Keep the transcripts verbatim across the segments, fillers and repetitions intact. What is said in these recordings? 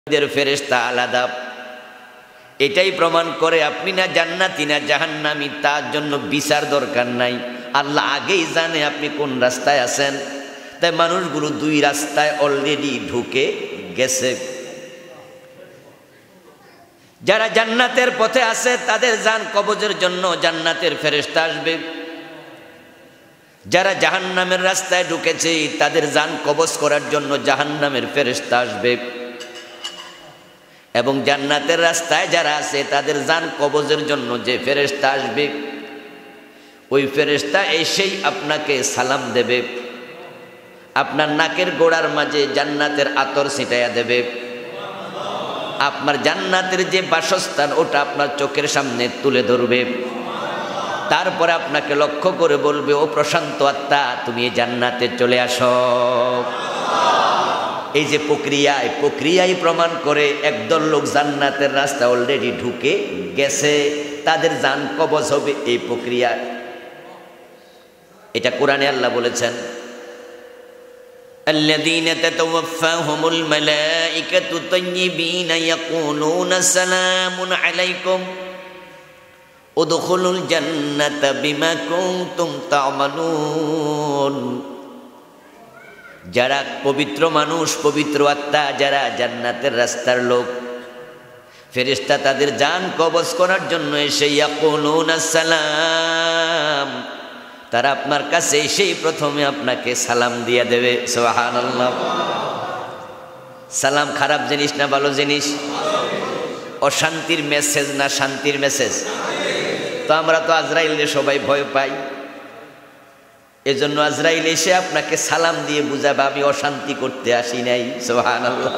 ফেরেশতা আলাদা। এটাই প্রমাণ করে আপনি না জান্নাতি না জাহান্নামী, তার জন্য বিচার দরকার নাই। আল্লাহ আগেই জানে আপনি কোন রাস্তায় আছেন। তাই মানুষগুলো দুই রাস্তায় অলরেডি ঢুকে গেছে। যারা জান্নাতের পথে আছে তাদের জান কবজের জন্য জান্নাতের ফেরেশতা আসবে। যারা জাহান্নামের রাস্তায় ঢুকেছে তাদের জান কবজ করার জন্য জাহান্নামের ফেরেশতা আসবে। এবং জান্নাতের রাস্তায় যারা আছে তাদের জান কবজের জন্য যে ফেরেশতা আসবে, ওই ফেরেশতা এসেই আপনাকে সালাম দেবে, আপনার নাকের গোড়ার মাঝে জান্নাতের আতর ছিটাইয়া দেবে। আপনার জান্নাতের যে বাসস্থান ওটা আপনার চোখের সামনে তুলে ধরবে। তারপরে আপনাকে লক্ষ্য করে বলবে, ও প্রশান্ত আত্মা, তুমি এই জান্নাতে চলে আসো। এই যে প্রক্রিয়া, এই প্রক্রিয়াই প্রমাণ করে একদল লোক জান্নাতের রাস্তা অলরেডি ঢুকে গেছে, তাদের জান কবজ হবে এই প্রক্রিয়া। এটা কোরআনে আল্লাহ বলেছেন, আল্লাযীনা তাতাওয়াফাহুমুল মালাঈকাতু তাইয়্যিবিনা ইয়াকুলুনা সালামুন আলাইকুম উদখুলুল জান্নাতা বিমা কুনতুম তা'মালুন। যারা পবিত্র মানুষ, পবিত্র আত্মা, যারা জান্নাতের রাস্তার লোক, ফেরেশতা তাদের জান কবজ করার জন্য এসে ইয়াকুলুনা সালাম, তারা আপনার কাছে এসেই প্রথমে আপনাকে সালাম দিয়ে দেবে। সুবহানাল্লাহ। সালাম খারাপ জিনিস না ভালো জিনিস? অশান্তির মেসেজ না শান্তির মেসেজ? তো আমরা তো আজরাইলে সবাই ভয় পাই, এজন্য আজরাইল এসে আপনাকে সালাম দিয়ে বুঝাবে আমি অশান্তি করতে আসি নাই। সুবহানাল্লাহ।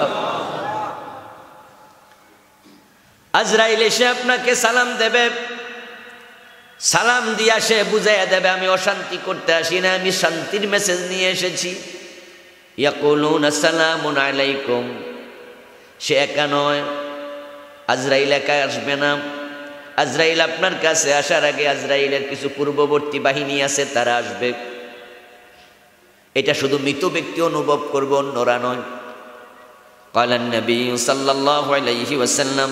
আজরাইল এসে আপনাকে সালাম দেবে, সালাম দিয়ে সে বুঝাইয়া দেবে আমি অশান্তি করতে আসি না, আমি শান্তির মেসেজ নিয়ে এসেছি। ইয়াকুলুনা সালামুন আলাইকুম। সে একা নয়, আজরাইল একা আসবে না। আজরাইল আপনার কাছে আসার আগে আজরাইলের কিছু পূর্ববর্তী বাহিনী আছে, তারা আসবে। এটা শুধু মৃত ব্যক্তি অনুভব করবে, অন্যরা নয়। ক্বালান নবী সাল্লাল্লাহু আলাইহি ওয়াসাল্লাম,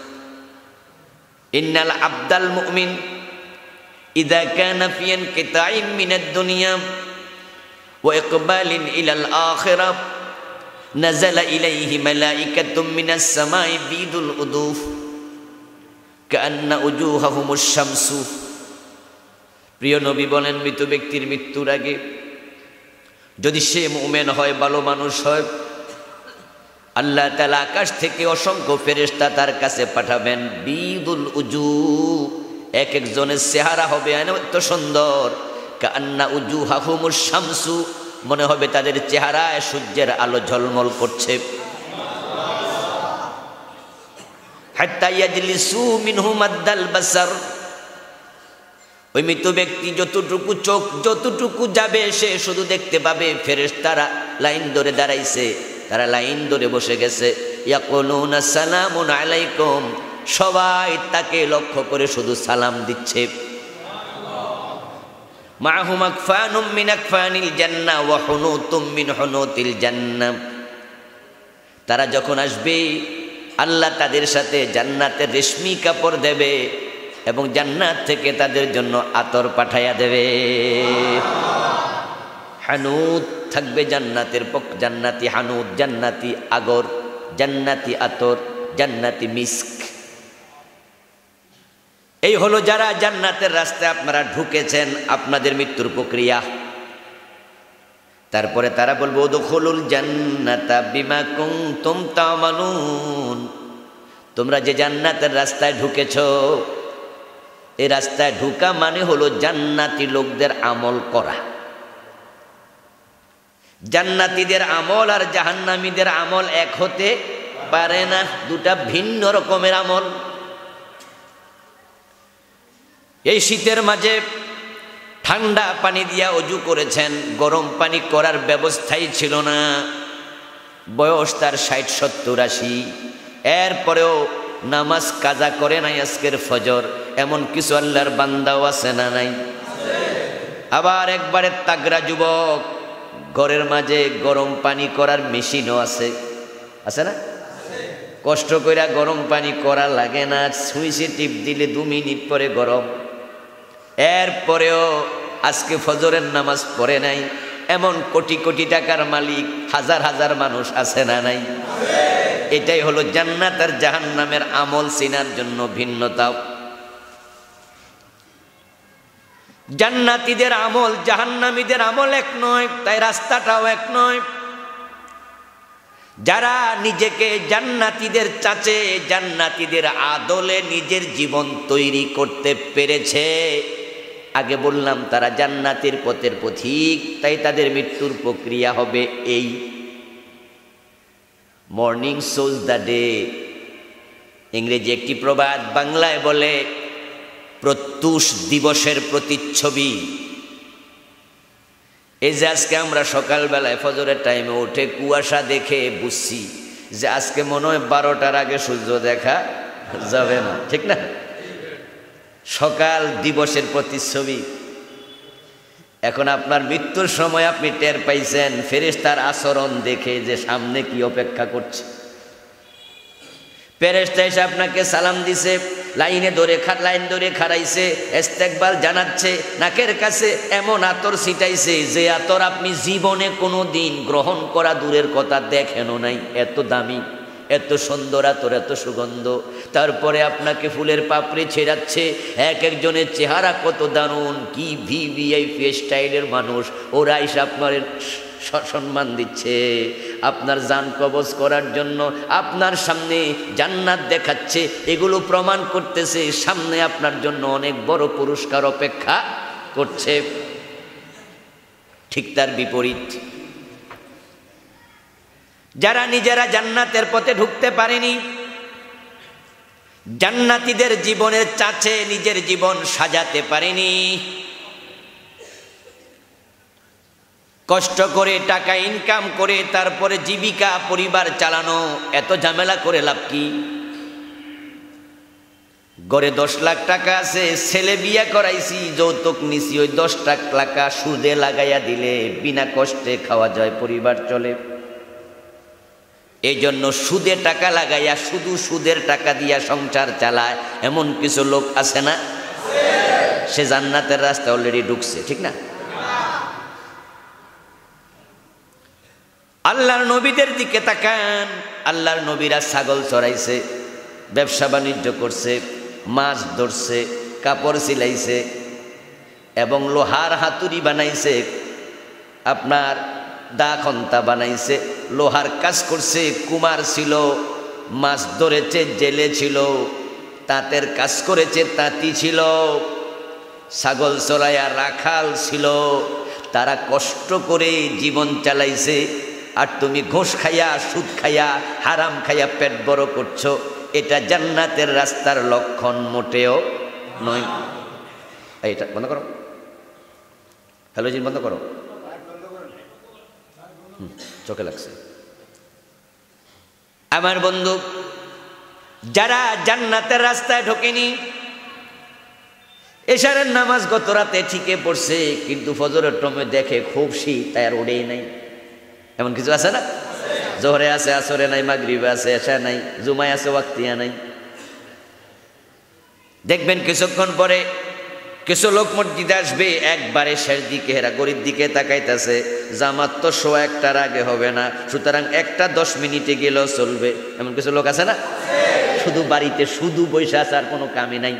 ইন্নাল আবদাল মুমিন ইযা কানা ফি ইনকিতাইন মিনাদ দুনিয়া ওয়া ইকবালিন ইলাল আখিরাহ নাযালা ইলাইহি মালাইকাতুম মিনাস সামাই বিদুল উদুফ কান্না উজুহাহুমুশ শামসু। প্রিয় নবী বলেন, মৃত ব্যক্তির মৃত্যুর আগে যদি সে মুমিন হয়, ভালো মানুষ হয়, আল্লাহ তাআলা আকাশ থেকে অসংখ্য ফেরেশতা তার কাছে পাঠাবেন। বিদুল উজু, এক একজনের চেহারা হবে এত সুন্দর, কান্না উজুহাহুমুশ শামসু, মনে হবে তাদের চেহারায় সূর্যের আলো ঝলমল করছে। হাত্তা ইয়াজলিসু মিনহু মাদ্দাল বাসার। ওই মৃত ব্যক্তি যতটুকু চোখ যতটুকু যাবে সে শুধু দেখতে পাবে ফেরেশতারা লাইন ধরে দাঁড়াইছে, তারা লাইন ধরে বসে গেছে। ইয়াকুলুনা সালামুন আলাইকুম, সবাই তাকে লক্ষ্য করে শুধু সালাম দিচ্ছে। মাহুম আকফানুম মিন আকফানিল জান্নাহ ওয়া হুনুতুম মিন হুনুতিল জান্নাহ। তারা যখন আসবে আল্লাহ তাদের সাথে জান্নাতের রেশমি কাপড় দেবে এবং জান্নাত থেকে তাদের জন্য আতর পাঠাইয়া দেবে। হানুত থাকবে জান্নাতের পক্ষ, জান্নাতি হানুত, জান্নাতি আগর, জান্নাতি আতর, জান্নাতি মিস্ক। এই হলো যারা জান্নাতের রাস্তায় আপনারা ঢুকেছেন, আপনাদের মৃত্যুর প্রক্রিয়া। তারপরে তারা বলবো উদখুলুল জান্নাতা বিমা কুনতুম তা'মালুন। তোমরা যে জান্নাতের রাস্তায় ঢুকেছো, এই রাস্তায় ঢুকা মানে হলো জান্নাতি লোকদের আমল করা। জান্নাতীদের আমল আর জাহান্নামীদের আমল এক হতে পারে না, দুটা ভিন্ন রকমের আমল। এই শীতের মাঝে ঠান্ডা পানি দিয়া অজু করেছেন, গরম পানি করার ব্যবস্থাই ছিল না। বয়স তার ষাট সত্তর আশি, এরপরেও নামাজ কাজা করে নাই আজকের ফজর, এমন কিছু আল্লাহর বান্দাও আছে না নাই? আবার একবারে তাগড়া যুবক, ঘরের মাঝে গরম পানি করার মেশিনও আছে, আছে না? কষ্ট কইরা গরম পানি করা লাগে না, সুইচে টিপ দিলে দু মিনিট পরে গরম। এরপরেও আজকে ফজরের নামাজ পড়ে নাই এমন কোটি কোটি টাকার মালিক হাজার হাজার মানুষ আছে না নাই? এটাই হলো জান্নাত আর জাহান্নামের আমল চিনার জন্য ভিন্নতা। জান্নাতীদের আমল জাহান্নামীদের আমল এক নয়, তাই রাস্তাটাও এক নয়। যারা নিজেকে জান্নাতীদের চাচে, জান্নাতীদের আদলে নিজের জীবন তৈরি করতে পেরেছে, আগে বললাম তারা জান্নাতের পথের পথিক, তাই তাদের মৃত্যুর প্রক্রিয়া হবে এই। মর্নিং শোজ দ্য ডে, ইংরেজি একটি প্রবাদ, বাংলায় বলে প্রত্যুষ দিবসের প্রতিচ্ছবি। এই যে আজকে আমরা সকালবেলায় ফজরের টাইমে উঠে কুয়াশা দেখে বুঝছি যে আজকে মনে হয় বারোটার আগে সূর্য দেখা যাবে না, ঠিক না? সকাল দিবসের প্রতিচ্ছবি। এখন আপনার মৃত্যুর সময় আপনি টের পাইছেন ফেরেশতার আচরণ দেখে যে সামনে কি অপেক্ষা করছে। ফেরেশতা এসে আপনাকে সালাম দিছে, লাইনে ধরে লাইন ধরে খাড়াইছে, ইস্তেকবাল জানাচ্ছে, নাকের কাছে এমন আতর ছিটাইছে যে আতর আপনি জীবনে কোনো দিন গ্রহণ করা দূরের কথা দেখেনও নাই। এত দামি, এত সুন্দর আতর, এত সুগন্ধ। তারপরে আপনাকে ফুলের পাপড়ি ছেড়াচ্ছে। এক একজনের চেহারা কত দারুণ, কি ভিভিআইপি স্টাইলের মানুষ, ওরা এসে আপনার সম্মান দিচ্ছে, আপনার জান কবজ করার জন্য আপনার সামনে জান্নাত দেখাচ্ছে। এগুলো প্রমাণ করতেছে সামনে আপনার জন্য অনেক বড় পুরস্কার অপেক্ষা করছে। ঠিক তার বিপরীত, যারা নিজেরা জান্নাতের পথে ঢুকতে পারেনি, জান্নাতীদের জীবনের চাচে নিজের জীবন সাজাতে পারেনি, কষ্ট করে টাকা ইনকাম করে তারপরে জীবিকা পরিবার চালানো, এত ঝামেলা করে লাভ কি? গড়ে দশ লাখ টাকা আছে, ছেলে বিয়া করাইছি, যৌতুক নিছি, ওই দশ টাকা সুদে লাগাইয়া দিলে বিনা কষ্টে খাওয়া যায়, পরিবার চলে। এই জন্য সুদে টাকা লাগাইয়া শুধু সুদের টাকা দিয়া সংসার চালায় এমন কিছু লোক আছে না? সে জান্নাতের রাস্তা অলরেডি ঢুকছে, ঠিক না? আল্লাহর নবীদের দিকে তাকান, আল্লাহর নবীরা ছাগল চড়াইছে, ব্যবসা বাণিজ্য করছে, মাছ ধরছে, কাপড় সিলাইছে এবং লোহার হাতুড়ি বানাইছে, আপনার দা খন্তা বানাইছে, লোহার কাজ করছে, কুমার ছিল, মাছ ধরেছে, জেলে ছিল, তাঁতের কাজ করেছে, তাঁতি ছিল, ছাগল চড়াইয়া রাখাল ছিল। তারা কষ্ট করে জীবন চালাইছে, আর তুমি ঘুষ খাইয়া, সুদ খাইয়া, হারাম খাইয়া পেট বড় করছো। এটা জান্নাতের রাস্তার লক্ষণ মোটেও নয়। এইটা বন্ধ করো, হ্যালোজিন বন্ধ করো, চোখে লাগছে। আমার বন্ধু, যারা জান্নাতের রাস্তায় ঢোকেনি, এশারের নামাজ গত রাতে ঠিকই পড়ছে, কিন্তু ফজরের টাইমে দেখে খুব শীত, তাই আর ওড়েই নাই। এমন কিছু আছে না? জোহরে আছে, আসরে নাই, মাগরিবে আছে, এশা নাই, জুমায় আছে, ওয়াক্তিয়া নাই। দেখবেন কিছুক্ষণ পরে কিছু লোক মসজিদে আসবে, একবারে শেষ দিকে, হেরা গরিব দিকে তাকাইতেছে, জামাত তো সোয়া একটার আগে হবে না, সুতরাং একটা দশ মিনিটে গেলেও চলবে। এমন কিছু লোক আছে না? শুধু বাড়িতে শুধু বসে আছে, আর কোনো কামই নাই।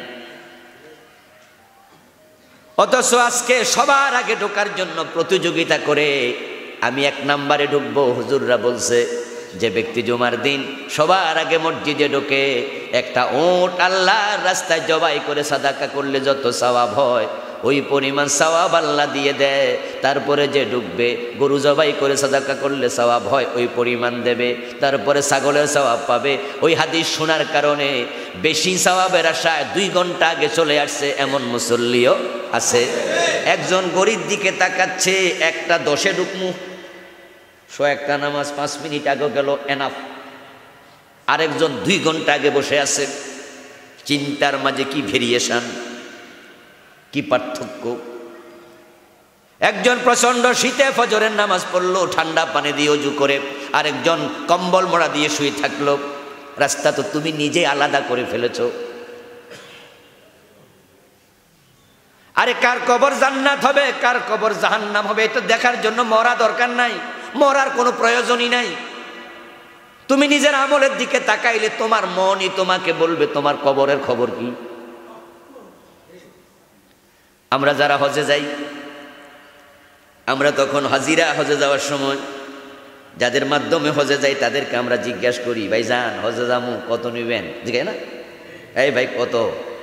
অথচ আজকে সবার আগে ঢোকার জন্য প্রতিযোগিতা করে আমি এক নাম্বারে ঢুকবো। হুজুররা বলছে যে ব্যক্তি জুমার দিন সবার আগে মসজিদে ঢোকে, একটা ওট আল্লাহর রাস্তায় জবাই করে সাদাকা করলে যত সওয়াব হয় ওই পরিমাণ সওয়াব আল্লাহ দিয়ে দেয়। তারপরে যে ঢুকবে, গরু জবাই করে সাদাকা করলে সওয়াব হয় ওই পরিমাণ দেবে, তারপরে ছাগলের সওয়াব পাবে। ওই হাদিস শোনার কারণে বেশি সওয়াবের আশায় দুই ঘন্টা আগে চলে আসছে এমন মুসল্লিও আছে। একজন গরিব দিকে তাকাচ্ছে, একটা দশে ঢুকমু, সো একটা নামাজ পাঁচ মিনিট আগে গেল, এনাফ। আরেকজন দুই ঘন্টা আগে বসে আছে। চিন্তার মাঝে কি ভেরিয়েশন, কি পার্থক্য! একজন প্রচন্ড শীতে ফজরের নামাজ পড়লো ঠান্ডা পানি দিয়ে ওযু করে, আরেকজন কম্বল মোড়া দিয়ে শুয়ে থাকলো। রাস্তা তো তুমি নিজে আলাদা করে ফেলেছো। আরে কার কবর জান্নাত হবে, কার কবর জাহান্নাম হবে, এটা দেখার জন্য মরা দরকার নাই, মরার কোনো প্রয়োজনই নাই। তুমি নিজের আমলের দিকে তাকাইলে তোমার মনই তোমাকে বলবে তোমার কবরের খবর কি। আমরা যারা হজে যাই, আমরা তখন হাজিরা হজে যাওয়ার সময় যাদের মাধ্যমে হজে যাই তাদেরকে আমরা জিজ্ঞাসা করি, ভাই যান হজে যামু কত নিবেন, জিজ্ঞাসা না, এই ভাই কত।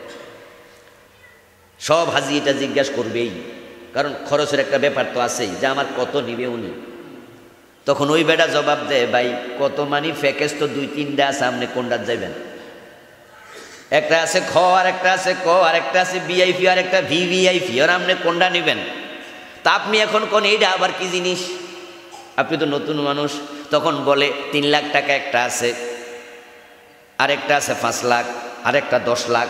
সব হাজি এটা জিজ্ঞাসা করবেই, কারণ খরচের একটা ব্যাপার তো আছেই, যে আমার কত নিবে উনি। তখন ওই বেটা জবাব দেয়, ভাই কত মানি প্যাকেজ তো দুই তিনটা আছে, আপনি কোনটা যাবেন? একটা আছে খ, আর একটা আছে ক, আর একটা আছে বিআইপি, আর একটা ভিভিআইপি, আর আপনি কোনটা নেবেন? তা আপনি এখন কোন এইটা আবার কি জিনিস, আপনি তো নতুন মানুষ। তখন বলে তিন লাখ টাকা একটা আছে, আরেকটা আছে পাঁচ লাখ, আরেকটা দশ লাখ।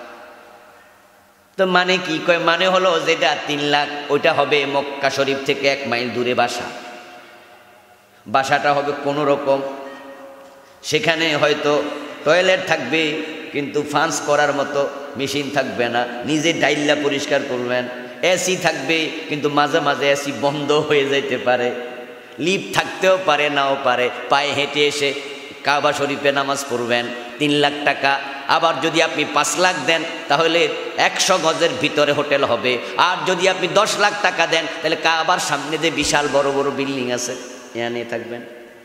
তো মানে কি কয়, মানে হলো যেটা তিন লাখ ওইটা হবে মক্কা শরীফ থেকে এক মাইল দূরে বাসা, বাসাটা হবে কোনো রকম, সেখানে হয়তো টয়লেট থাকবে কিন্তু ফান্স করার মতো মেশিন থাকবে না, নিজে ডাইল্লা পরিষ্কার করবেন। এসি থাকবে কিন্তু মাঝে মাঝে এসি বন্ধ হয়ে যেতে পারে, লিফট থাকতেও পারে নাও পারে, পায়ে হেঁটে এসে কাবা শরীফে নামাজ পড়বেন। তিন লাখ টাকা। আবার যদি আপনি পাঁচ লাখ দেন তাহলে একশো গজের ভিতরে হোটেল হবে, আর যদি আপনি দশ লাখ টাকা দেন তাহলে কাবার সামনে যে বিশাল বড় বড় বিল্ডিং আছে এখানে থাকবেন।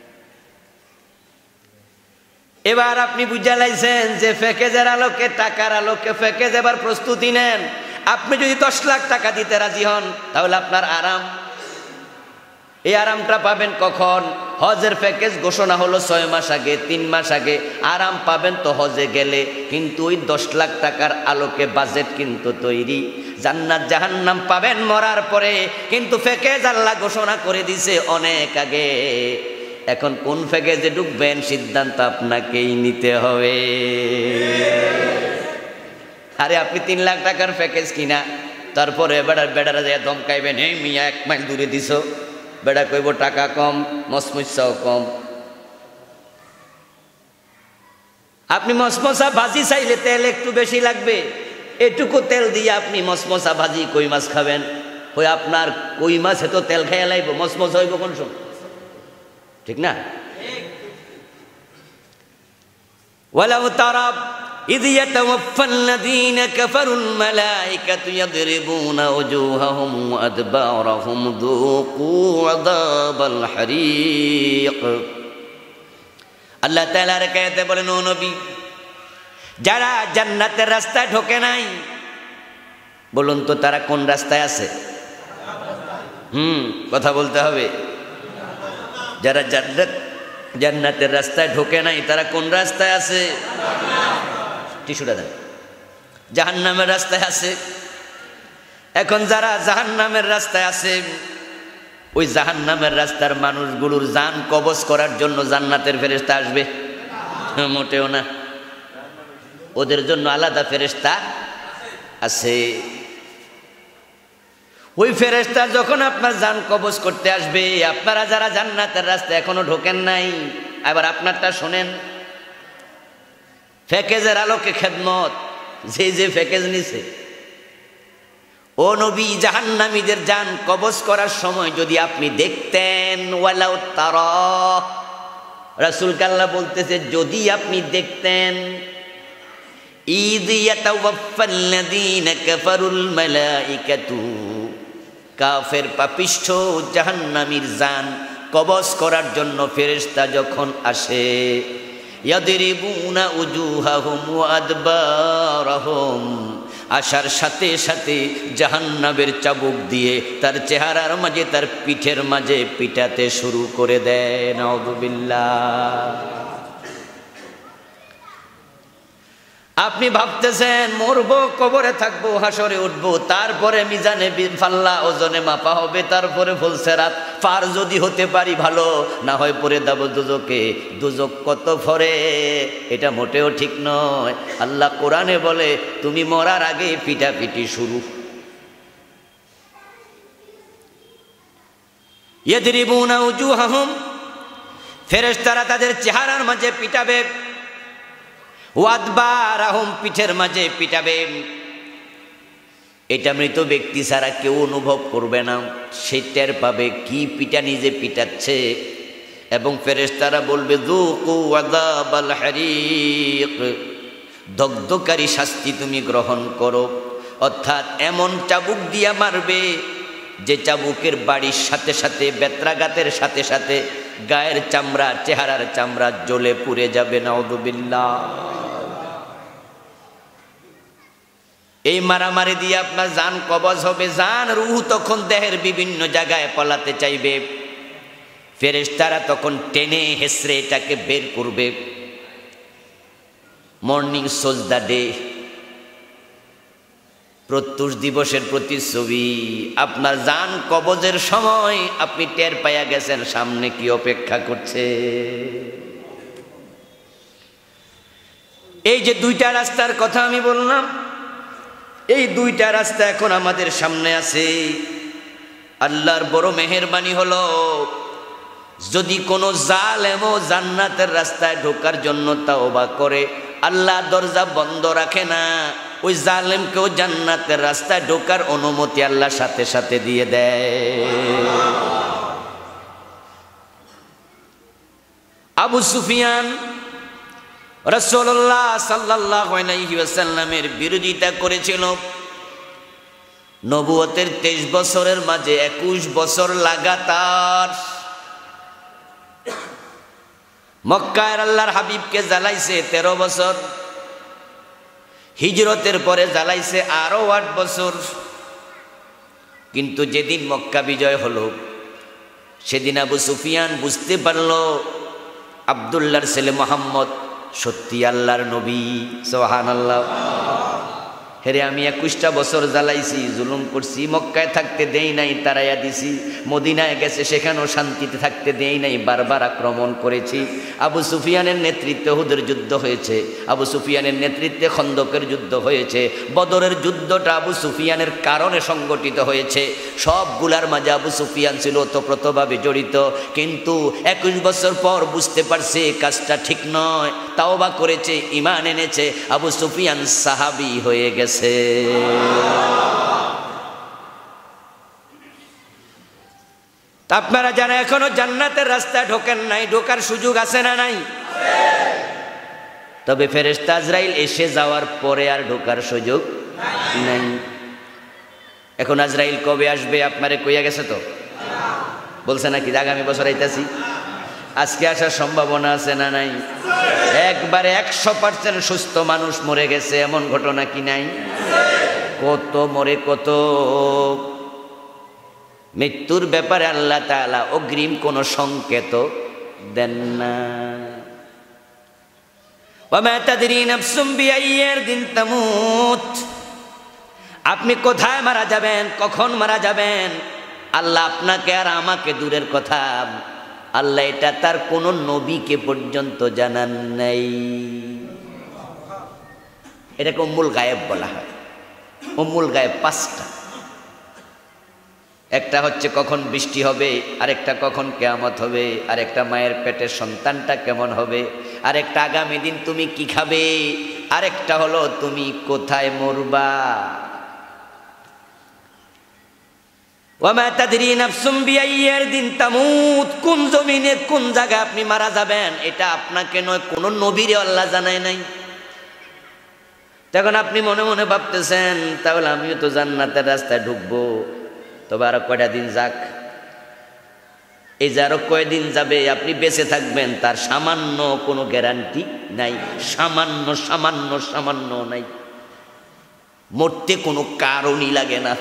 এবার আপনি বুঝা লাইছেন যে প্যাকেজের আলোকে, টাকার আলোকে প্যাকেজ এবার প্রস্তুতি নেন। আপনি যদি দশ লাখ টাকা দিতে রাজি হন তাহলে আপনার আরাম, এই আরামটা পাবেন কখন? হজের প্যাকেজ ঘোষণা হলো ছয় মাস আগে, তিন মাস আগে। আরাম পাবেন তো হজে গেলে, কিন্তু ওই দশ লাখ টাকার আলোকে বাজেট কিন্তু তৈরি। জান্নাত জাহান্নাম পাবেন মরার পরে, কিন্তু প্যাকেজ আল্লাহ ঘোষণা করে দিছে অনেক আগে। এখন কোন প্যাকেজে ঢুকবেন সিদ্ধান্ত আপনাকেই নিতে হবে। আরে আপনি তিন লাখ টাকার প্যাকেজ কিনা, তারপরে বেড়ার বেড়ারা যায় ধমকাইবেন, এই মিয়া এক মাইল দূরে দিছ। বেড়া কইব টাকা কম, মসমসাও কম। আপনি মসমসা ভাজি চাইলে তেল একটু বেশি লাগবে, এটুকু তেল দিয়ে আপনি মসমসা ভাজি কই মাছ খাবেন, ওই আপনার কই মাছে তো তেল খাইয়া লাইব, মসমসা হইব কোন সময়, ঠিক না? ওয়ালাউ তারা إذ يتوفى الذين كفروا الملائكة يضربون وجوههم وأدبارهم ذوقوا عذاب الحريق। আল্লাহ তাআলার কায়াতে বলেন, ও নবী, যারা জান্নাতের রাস্তায় ঢোকে নাই, বলুন তো তারা কোন রাস্তায় আছে? হুম কথা বলতে হবে। যারা জান্নাত জান্নাতের রাস্তায় ঢোকে নাই তারা কোন রাস্তায় আছে? টিস্যুটা দেন। জাহান্নামের রাস্তায় আছে। এখন যারা জাহান্নামের রাস্তায় আছে, ওই জাহান্নামের রাস্তার মানুষগুলোর জান কবজ করার জন্য জান্নাতের ফেরেশতা আসবে? মোটেও না। ওদের জন্য আলাদা ফেরেশতা আছে। ওই ফেরেশতা যখন আপনার জান কবজ করতে আসবে, আপনারা যারা জান্নাতের রাস্তায় এখনো ঢোকেন নাই, এবার আপনারটা শোনেন। প্যাকেজের আলোকে খেদমত, যে যে প্যাকেজ নিছে, ও নবী, জাহান্নামীদের জান কবজ করার সময় যদি আপনি দেখতেন, ওয়ালাউ তারা, রাসূল আল্লাহ বলতেছে যদি আপনি দেখতেন, ইয ইয়াতাওয়াফাল্লাযীনা কাফারুল মালাইকাতু, কাফের পাপিষ্ঠ জাহান্নামীর জান কবজ করার জন্য ফেরেশতা যখন আসে, ইয়াদরিবুনা উজুহাহুম ওয়া আদবারহুম, আসার সাথে সাথে জাহান্নামের চাবুক দিয়ে তার চেহারার মাঝে, তার পিঠের মাঝে পিটাতে শুরু করে দেয়। নাউযুবিল্লাহ। আপনি ভাবতেছেন মরবো, কবরে থাকবো, হাসরে উঠবো, তারপরে মিজানে ফাল্লা ওজনে মাপা হবে, তারপরে ফুলসেরাত পার যদি হতে পারি ভালো, না হয় পরে দেব দুজকে। দুজক কত ফরে, এটা মোটেও ঠিক নয়। আল্লাহ কোরআনে বলে তুমি মরার আগে পিটাপিটি শুরু। ইয়াদরিবুনা উজুহাহুম, ফেরেশতারা তাদের চেহারার মাঝে পিটাবে। ওয়াদবারাহুম, পিঠের মাঝে পিটাবে। এটা মৃত ব্যক্তি ছাড়া কেউ অনুভব করবে না, সে টের পাবে কি পিটা নিজে পিটাচ্ছে। এবং ফেরেশতারা বলবে যুকু আযাবাল হারিক, দগ্ধকারী শাস্তি তুমি গ্রহণ করো। অর্থাৎ এমন চাবুক দিয়া মারবে যে চাবুকের বাড়ির সাথে সাথে, বেত্রাঘাতের সাথে সাথে গায়ের চামড়া, চেহারার চামড়া জ্বলে পুড়ে যাবে। নাউযুবিল্লাহ। এই মারামারি দিয়ে আপনার জান কবজ হবে। জান রূহ তখন দেহের বিভিন্ন জায়গায় পলাতে চাইবে, ফেরেশতারা তখন টেনে হেসড়ে এটাকে বের করবে। মর্নিং সজদা ডে, প্রত্যুষ দিবসের প্রতিচ্ছবি। আপনার জান কবজের সময় আপনি টের পাইয়া গেছেন সামনে কি অপেক্ষা করছে। এই যে দুইটা রাস্তার কথা আমি বললাম, এই দুইটা রাস্তা এখন আমাদের সামনে আছে। আল্লাহর বড় মেহেরবানি হলো, যদি কোনো জালেমও জান্নাতের রাস্তায় ঢোকার জন্য তাওবা করে, আল্লাহ দরজা বন্ধ রাখে না, ওই জালেমকেও জান্নাতের রাস্তায় ঢোকার অনুমতি আল্লাহ সাথে সাথে দিয়ে দেয়। আবু সুফিয়ান রাসূলুল্লাহ সাল্লাল্লাহু আলাইহি ওয়াসাল্লামের বিরোধিতা করেছিল। নবুয়তের তেইশ বছরের মাঝে একুশ বছর লাগাতার মক্কায় আল্লাহর হাবিবকে জ্বালাইছে তেরো বছর, হিজরতের পরে জ্বালাইছে আরো আট বছর। কিন্তু যেদিন মক্কা বিজয় হলো, সেদিন আবু সুফিয়ান বুঝতে পারল আব্দুল্লাহর ছেলে মুহাম্মদ সত্যি আল্লাহর নবী। সুবহানাল্লাহ। হেরে আমি একুশটা বছর জ্বালাইছি, জুলুম করছি, মক্কায় থাকতে দেই নাই, তারাইয়া দিছি, মদিনায় গেছে সেখানেও শান্তিতে থাকতে দেই নাই, বারবার আক্রমণ করেছি। আবু সুফিয়ানের নেতৃত্বে উহুদের যুদ্ধ হয়েছে, আবু সুফিয়ানের নেতৃত্বে খন্দকের যুদ্ধ হয়েছে, বদরের যুদ্ধটা আবু সুফিয়ানের কারণে সংগঠিত হয়েছে। সবগুলার মাঝে আবু সুফিয়ান ছিল ওতপ্রোতভাবে জড়িত। কিন্তু একুশ বছর পর বুঝতে পারছে কাজটা ঠিক নয়, তাওবা করেছে, ঈমান এনেছে, আবু সুফিয়ান সাহাবী হয়ে গেছে। আপনারা যারা এখনো জান্নাতের রাস্তায় ঢোকেন নাই, ঢোকার সুযোগ আছে না নাই? তবে ফেরেশতা আজরাইল এসে যাওয়ার পরে আর ঢোকার সুযোগ নাই। এখন আজরাইল কবে আসবে আপনারে কইয়া গেছে তো? বলছে নাকি আগামী বছর আইতাছি? আজকে আসার সম্ভাবনা আছে না নাই? একবারে একশো পার্সেন্ট সুস্থ মানুষ মরে গেছে এমন ঘটনা কি নাই? কত মরে কত। মৃত্যুর ব্যাপারে আল্লাহ তাআলা অগ্রিম কোনো সংকেত দেন না। ওয়ামা তাদরি নাফসুম বিআইয়ি আরদিন তামুত। আপনি কোথায় মারা যাবেন, কখন মারা যাবেন, আল্লাহ আপনাকে আর আমাকে দূরের কথা, আল্লাহ এটা তার কোন নবীকে পর্যন্ত জানান নাই। এটাকে উম্মুল গায়েব বলা হয়। উম্মুল গায়েব পাঁচটা। একটা হচ্ছে কখন বৃষ্টি হবে, আরেকটা কখন কিয়ামত হবে, আরেকটা মায়ের পেটের সন্তানটা কেমন হবে, আরেকটা আগামী দিন তুমি কি খাবে, আরেকটা হলো তুমি কোথায় মরবা। ওয়ামা তাদরি নাফসুম বিআইয়ি আরদিন তামুত। কোন জমিনে কোন জায়গায় আপনি মারা যাবেন এটা আপনাকে নয়, কোন নবীরে আল্লাহ জানায় নাই। তখন আপনি মনে মনে ভাবতেছেন তাহলে আমিও তো জান্নাতের রাস্তায় ঢুকবো, তবে আরো কয়টা দিন যাক। এই যে আরো কয়দিন যাবে আপনি বেঁচে থাকবেন তার সামান্য কোনো গ্যারান্টি নাই, সামান্য সামান্য সামান্য নাই। মরতে কোনো কারণই লাগে না।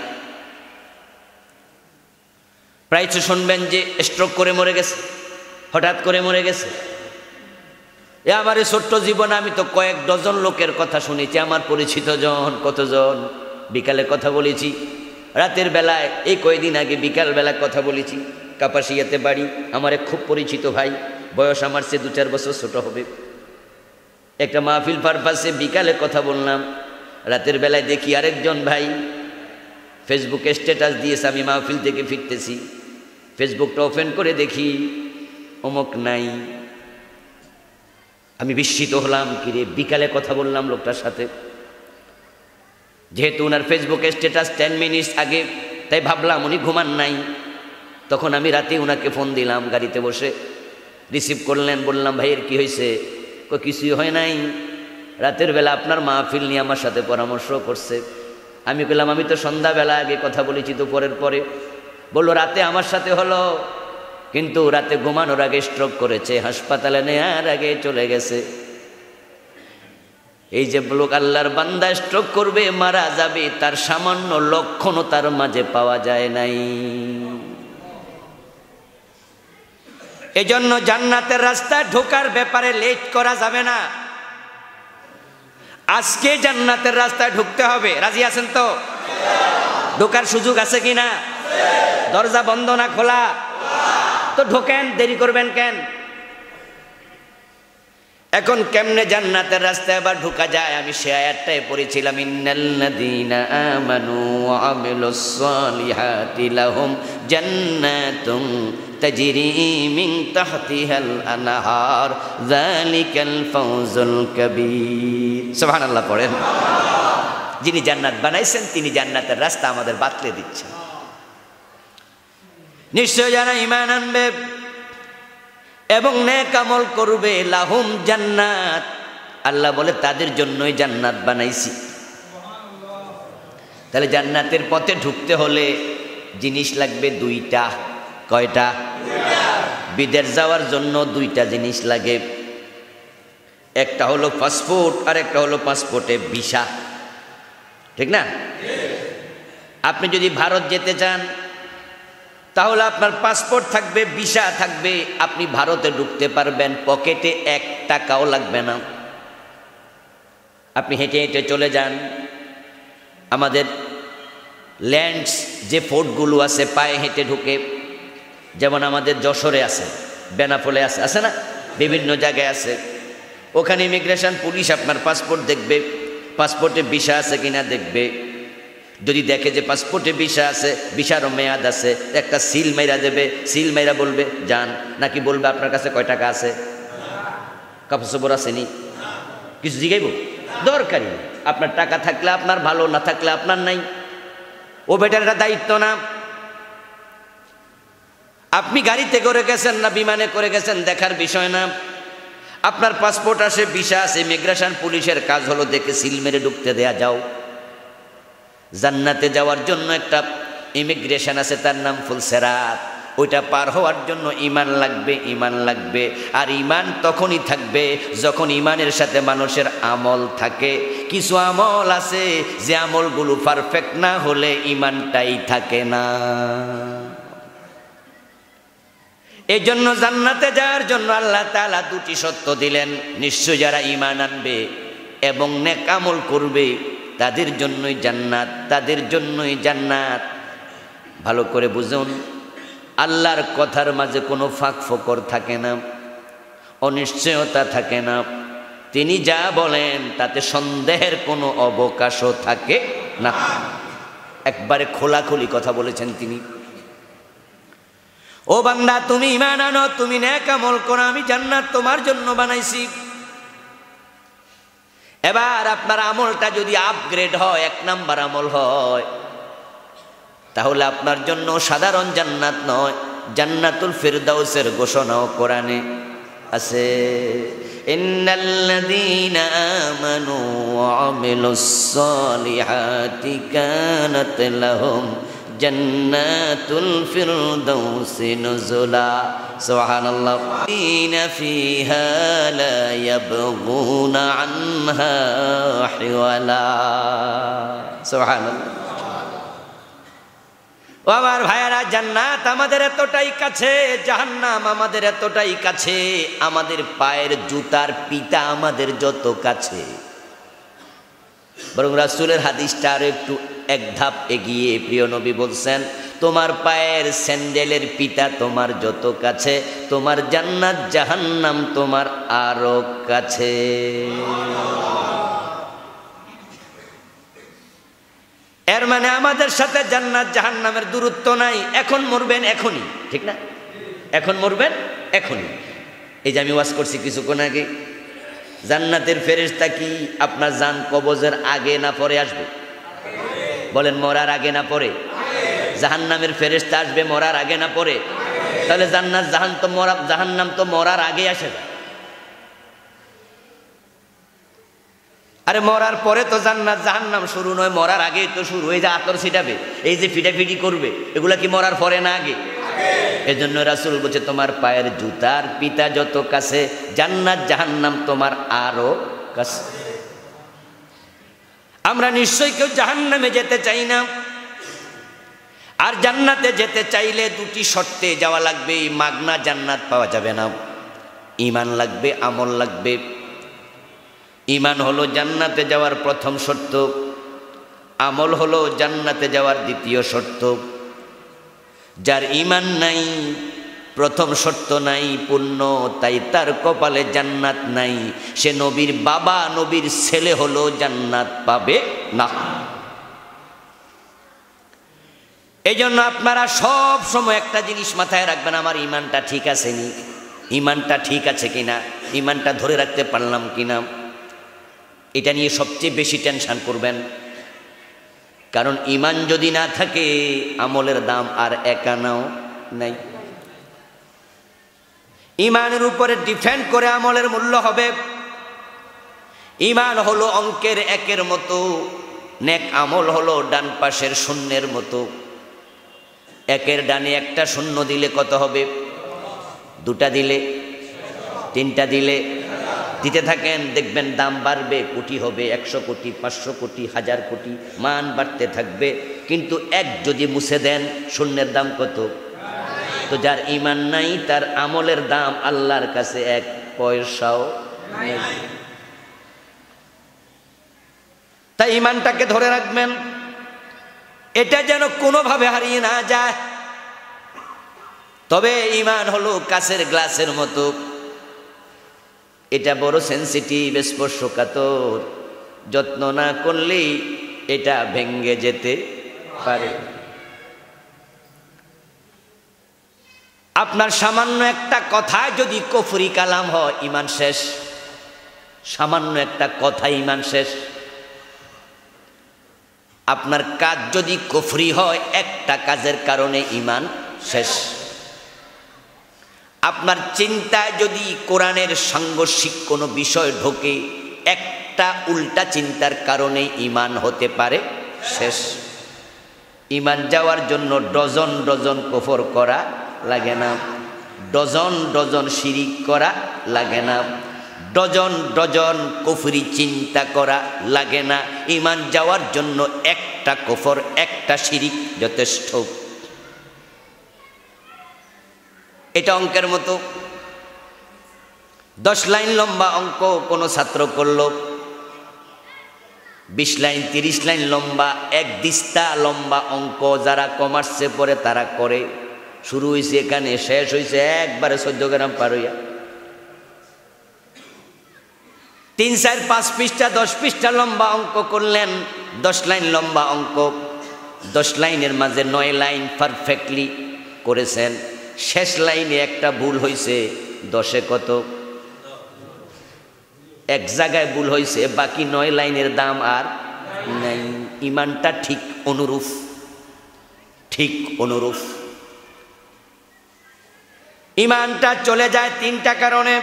প্রায় তো শুনবেন যে স্ট্রোক করে মরে গেছে, হঠাৎ করে মরে গেছে। এ আমার এই ছোট্ট জীবনে আমি তো কয়েক ডজন লোকের কথা শুনেছি, আমার পরিচিত জন কতজন। বিকালে কথা বলেছি, রাতের বেলায় এই কয়েকদিন আগে বিকাল বেলায় কথা বলেছি। কাপাসিয়াতে বাড়ি, আমার এক খুব পরিচিত ভাই, বয়স আমার চেয়ে দু চার বছর ছোট হবে। একটা মাহফিল পারপাসে বিকালে কথা বললাম, রাতের বেলায় দেখি আরেকজন ভাই ফেসবুকে স্ট্যাটাস দিয়েছে আমি মাহফিল থেকে ফিরতেছি। ফেসবুকটা ওপেন করে দেখি অমুক নাই। আমি বিস্মিত হলাম, কিরে বিকালে কথা বললাম লোকটার সাথে, যেহেতু ওনার ফেসবুকে স্ট্যাটাস টেন মিনিটস আগে, তাই ভাবলাম উনি ঘুমান নাই। তখন আমি রাতে ওনাকে ফোন দিলাম, গাড়িতে বসে রিসিভ করলেন। বললাম ভাইয়ের কি হয়েছে? কো কিছুই হয় নাই, রাতের বেলা আপনার মাহফিল নিয়ে আমার সাথে পরামর্শ করছে। আমি বললাম আমি তো সন্ধ্যাবেলা আগে কথা বলেছি তো পরের পরে। বললো রাতে আমার সাথে হলো, কিন্তু রাতে ঘুমানোর আগে স্ট্রোক করেছে, হাসপাতালে নেওয়ার আগে চলে গেছে। এই যে লোক আল্লাহর বান্দা স্ট্রোক করবে, মারা যাবে, তার সামান্য লক্ষণও তার মাঝে পাওয়া যায় নাই। এজন্য জান্নাতের রাস্তায় ঢোকার ব্যাপারে লেট করা যাবে না। আজকে জান্নাতের রাস্তায় ঢুকতে হবে। রাজি আছেন তো? ঢোকার সুযোগ আছে কিনা? দরজা বন্ধ না খোলা? তো ঢোকেন, দেরি করবেন কেন? এখন কেমনে জান্নাতের রাস্তায় আবার ঢোকা যায়? আমি সে আয়াতটাই পড়েছিলাম, ইন্নাল্লাযীনা আমানু ওয়া আমিলুস সালিহাতি লাহুম জান্নাতুন তাজরি মিন তাহতিহাল আনহার যালিকাল ফাওজুল কাবীর। সুবহানাল্লাহ পড়েন। যিনি জান্নাত বানাইছেন তিনি জান্নাতের রাস্তা আমাদের বাতলে দিচ্ছেন। নিশ্চয় যারা ঈমান আনবে এবং নেক আমল করবে, লাহুম জান্নাত, আল্লাহ বলে তাদের জন্যই জান্নাত বানাইছি। তাহলে জান্নাতের পথে ঢুকতে হলে জিনিস লাগবে দুইটা। কয়টা? বিদেশ যাওয়ার জন্য দুইটা জিনিস লাগে, একটা হলো পাসপোর্ট আর একটা হলো পাসপোর্টে ভিসা। ঠিক না? আপনি যদি ভারত যেতে চান তাহলে আপনার পাসপোর্ট থাকবে, ভিসা থাকবে, আপনি ভারতে ঢুকতে পারবেন, পকেটে এক টাকাও লাগবে না। আপনি হেঁটে হেঁটে চলে যান। আমাদের ল্যান্ডস যে ফোর্টগুলো আছে পায়ে হেঁটে ঢুকে, যেমন আমাদের যশোরে আছে, বেনাপোলে আছে, আছে না, বিভিন্ন জায়গায় আছে। ওখানে ইমিগ্রেশন পুলিশ আপনার পাসপোর্ট দেখবে, পাসপোর্টে ভিসা আছে কিনা দেখবে। যদি দেখে যে পাসপোর্টে ভিসা আছে, ভিসারও মেয়াদ আছে, একটা সিল মেরা দেবে, সিল মেরা বলবে যান, নাকি বলবে আপনার কাছে কয় টাকা আছে, কাপড় চোপড় আসেনি, কিছু জিগাইব? দরকারি নেই। আপনার টাকা থাকলে আপনার ভালো, না থাকলে আপনার নাই। ও বেটার দায়িত্ব না। আপনি গাড়িতে করে গেছেন না বিমানে করে গেছেন দেখার বিষয় না। আপনার পাসপোর্ট আসে, ভিসা আছে, ইমিগ্রেশন পুলিশের কাজ হলো দেখে সিল মেরে ঢুকতে দেয়া যাও। জান্নাতে যাওয়ার জন্য একটা ইমিগ্রেশন আছে, তার নাম ফুলসেরাত। ওইটা পার হওয়ার জন্য ঈমান লাগবে, ঈমান লাগবে। আর ঈমান তখনই থাকবে যখন ঈমানের সাথে মানুষের আমল থাকে। কিছু আমল আছে যে আমলগুলো পারফেক্ট না হলে ঈমানটাই থাকে না। এই জন্য জান্নাতে যাওয়ার জন্য আল্লাহ তাআলা দুটি শর্ত দিলেন। নিশ্চয় যারা ঈমান আনবে এবং নেক আমল করবে তাদের জন্যই জান্নাত, তাদের জন্যই জান্নাত। ভালো করে বুঝুন, আল্লাহর কথার মাঝে কোনো ফাঁক ফোকর থাকে না, অনিশ্চয়তা থাকে না। তিনি যা বলেন তাতে সন্দেহের কোনো অবকাশও থাকে না। একবারে খোলাখুলি কথা বলেছেন তিনি। ও বান্দা, তুমি ঈমান আনো, তুমি নেক আমল করো, আমি জান্নাত তোমার জন্য বানাইছি। এবার আপনার আমলটা যদি আপগ্রেড হয়, এক নাম্বার আমল হয়, তাহলে আপনার জন্য সাধারণ জান্নাত নয়, জান্নাতুল ফিরদাউসের ঘোষণাও কোরআনে আছে। ইন্নাল্লাযীনা আমানু ওয়া আমিলুস সালিহাতি কানাত লাহুম জান্নাতুল ফিরদাউসি নুজুলা। সুবহানাল্লাহ। ইনা ফিহা লা ইয়াবগুনা আনহা হিওয়ালা। সুবহানাল্লাহ। ও আমার ভাইয়েরা, জান্নাত আমাদের এতটাই কাছে, জাহান্নাম আমাদের এতটাই কাছে, আমাদের পায়ের জুতার পিতা আমাদের যত কাছে। বরং রাসূলের হাদিসটা আরো একটু এক ধাপ এগিয়ে প্রিয় নবী বলছেন, তোমার পায়ের স্যান্ডেলের পিতা তোমার যত কাছে, তোমার জান্নাত জাহান্নাম তোমার আরো কাছে। এর মানে আমাদের সাথে জান্নাত জাহান্নামের দূরত্ব নাই। এখন মরবেন এখনই, ঠিক না? এখন মরবেন এখনই। এই যে আমি ওয়াজ করছি কিছুক্ষণ আগে, জান্নাতের ফেরেশতা কি আপনার জান কবজের আগে না পরে আসবে? বলেন, মরার আগে না পরে? জাহান্নামের ফেরেশতা আসবে মরার আগে না পরে? তাহলে জান্নাত জাহান তো মরা জাহান্নাম তো মরার আগে আসে না। আরে মরার পরে তো জান্নাত জাহান্নাম শুরু নয়, মরার আগেই তো শুরু। এই যে আতর ছিটাবে, এই যে ফিটাফিটি করবে, এগুলা কি মরার পরে না আগে? এজন্য রাসূল বলছে, তোমার পায়ের জুতার পিতা যত কাছে, জান্নাত জাহান্নাম তোমার আরো কাছে। আমরা নিশ্চয়ই কেউ জাহান্নামে যেতে চাই না। আর জান্নাতে যেতে চাইলে দুটি শর্তে যাওয়া লাগবে, মাগনা জান্নাত পাওয়া যাবে না। ঈমান লাগবে, আমল লাগবে। ঈমান হলো জান্নাতে যাওয়ার প্রথম শর্ত, আমল হলো জান্নাতে যাওয়ার দ্বিতীয় শর্ত। যার ঈমান নাই, প্রথম শর্ত নাই পূর্ণ, তাই তার কপালে জান্নাত নাই। সে নবীর বাবা, নবীর ছেলে হলো জান্নাত পাবে না। এই জন্য আপনারা সব সময় একটা জিনিস মাথায় রাখবেন, আমার ঈমানটা ঠিক আছে নি, ঈমানটা ঠিক আছে কিনা, ঈমানটা ধরে রাখতে পারলাম কিনা, এটা নিয়ে সবচেয়ে বেশি টেনশন করবেন। কারণ ঈমান যদি না থাকে, আমলের দাম আর এক আনাও নাই। ঈমানের উপরে ডিপেন্ড করে আমলের মূল্য হবে। ঈমান হলো অঙ্কের একের মতো, নেক আমল হলো ডান পাশের শূন্যের মতো। একের ডানে একটা শূন্য দিলে কত হবে? দুটা দিলে, তিনটা দিলে, দিতে থাকেন, দেখবেন দাম বাড়বে, কোটি হবে, একশো কোটি, পাঁচশো কোটি, হাজার কোটি, মান বাড়তে থাকবে। কিন্তু এক যদি মুছে দেন, শূন্যের দাম কত? তো যার ঈমান নাই, তার আমলের দাম আল্লাহর কাছে এক পয়সাও নাই। তাই ঈমানটাকে ধরে রাখবেন, এটা যেন কোনোভাবে হারিয়ে না যায়। তবে ঈমান হলো কাচের গ্লাসের মতো, এটা বড় সেনসিটিভ, স্পর্শকাতর, যত্ন না করলেই এটা ভেঙে যেতে পারে। আপনার সামান্য একটা কথায় যদি কুফরি কালাম হয়, ঈমান শেষ। সামান্য একটা কথা ঈমান শেষ। আপনার কাজ যদি কুফরি হয়, একটা কাজের কারণে ঈমান শেষ। আপনার চিন্তায় যদি কোরআনের সাংঘর্ষিক কোনো বিষয় ঢোকে, একটা উল্টা চিন্তার কারণে ঈমান হতে পারে শেষ। ঈমান যাওয়ার জন্য ডজন ডজন কুফর করা লাগে না, ডজন ডজন শিরিক করা লাগে না, ডজন ডজন কুফরি চিন্তা করা লাগে না। ঈমান যাওয়ার জন্য একটা কুফর, একটা শিরিক যথেষ্ট। এটা অঙ্কের মতো। দশ লাইন লম্বা অঙ্ক কোনো ছাত্র করল, বিশ লাইন তিরিশ লাইন লম্বা, এক দিস্তা লম্বা অঙ্ক যারা কমার্সে পড়ে তারা করে। শুরু হয়েছে এখানে, শেষ হয়েছে একবারে চোদ্দ গ্রাম পার হইয়া। তিন চার পাঁচ পৃষ্ঠা দশ পৃষ্ঠা লম্বা অঙ্ক করলেন, দশ লাইন লম্বা অঙ্ক, দশ লাইনের মাঝে নয় লাইন পারফেক্টলি করেছেন। শেষ লাইনে একটা ভুল হয়েছে, দশে কত? এক জায়গায় ভুল হয়েছে, বাকি নয় লাইনের দাম আর নাই। ঈমানটা ঠিক অনুরূপ, ঠিক অনুরূপ। ঈমানটা চলে যায় তিনটা কারণে।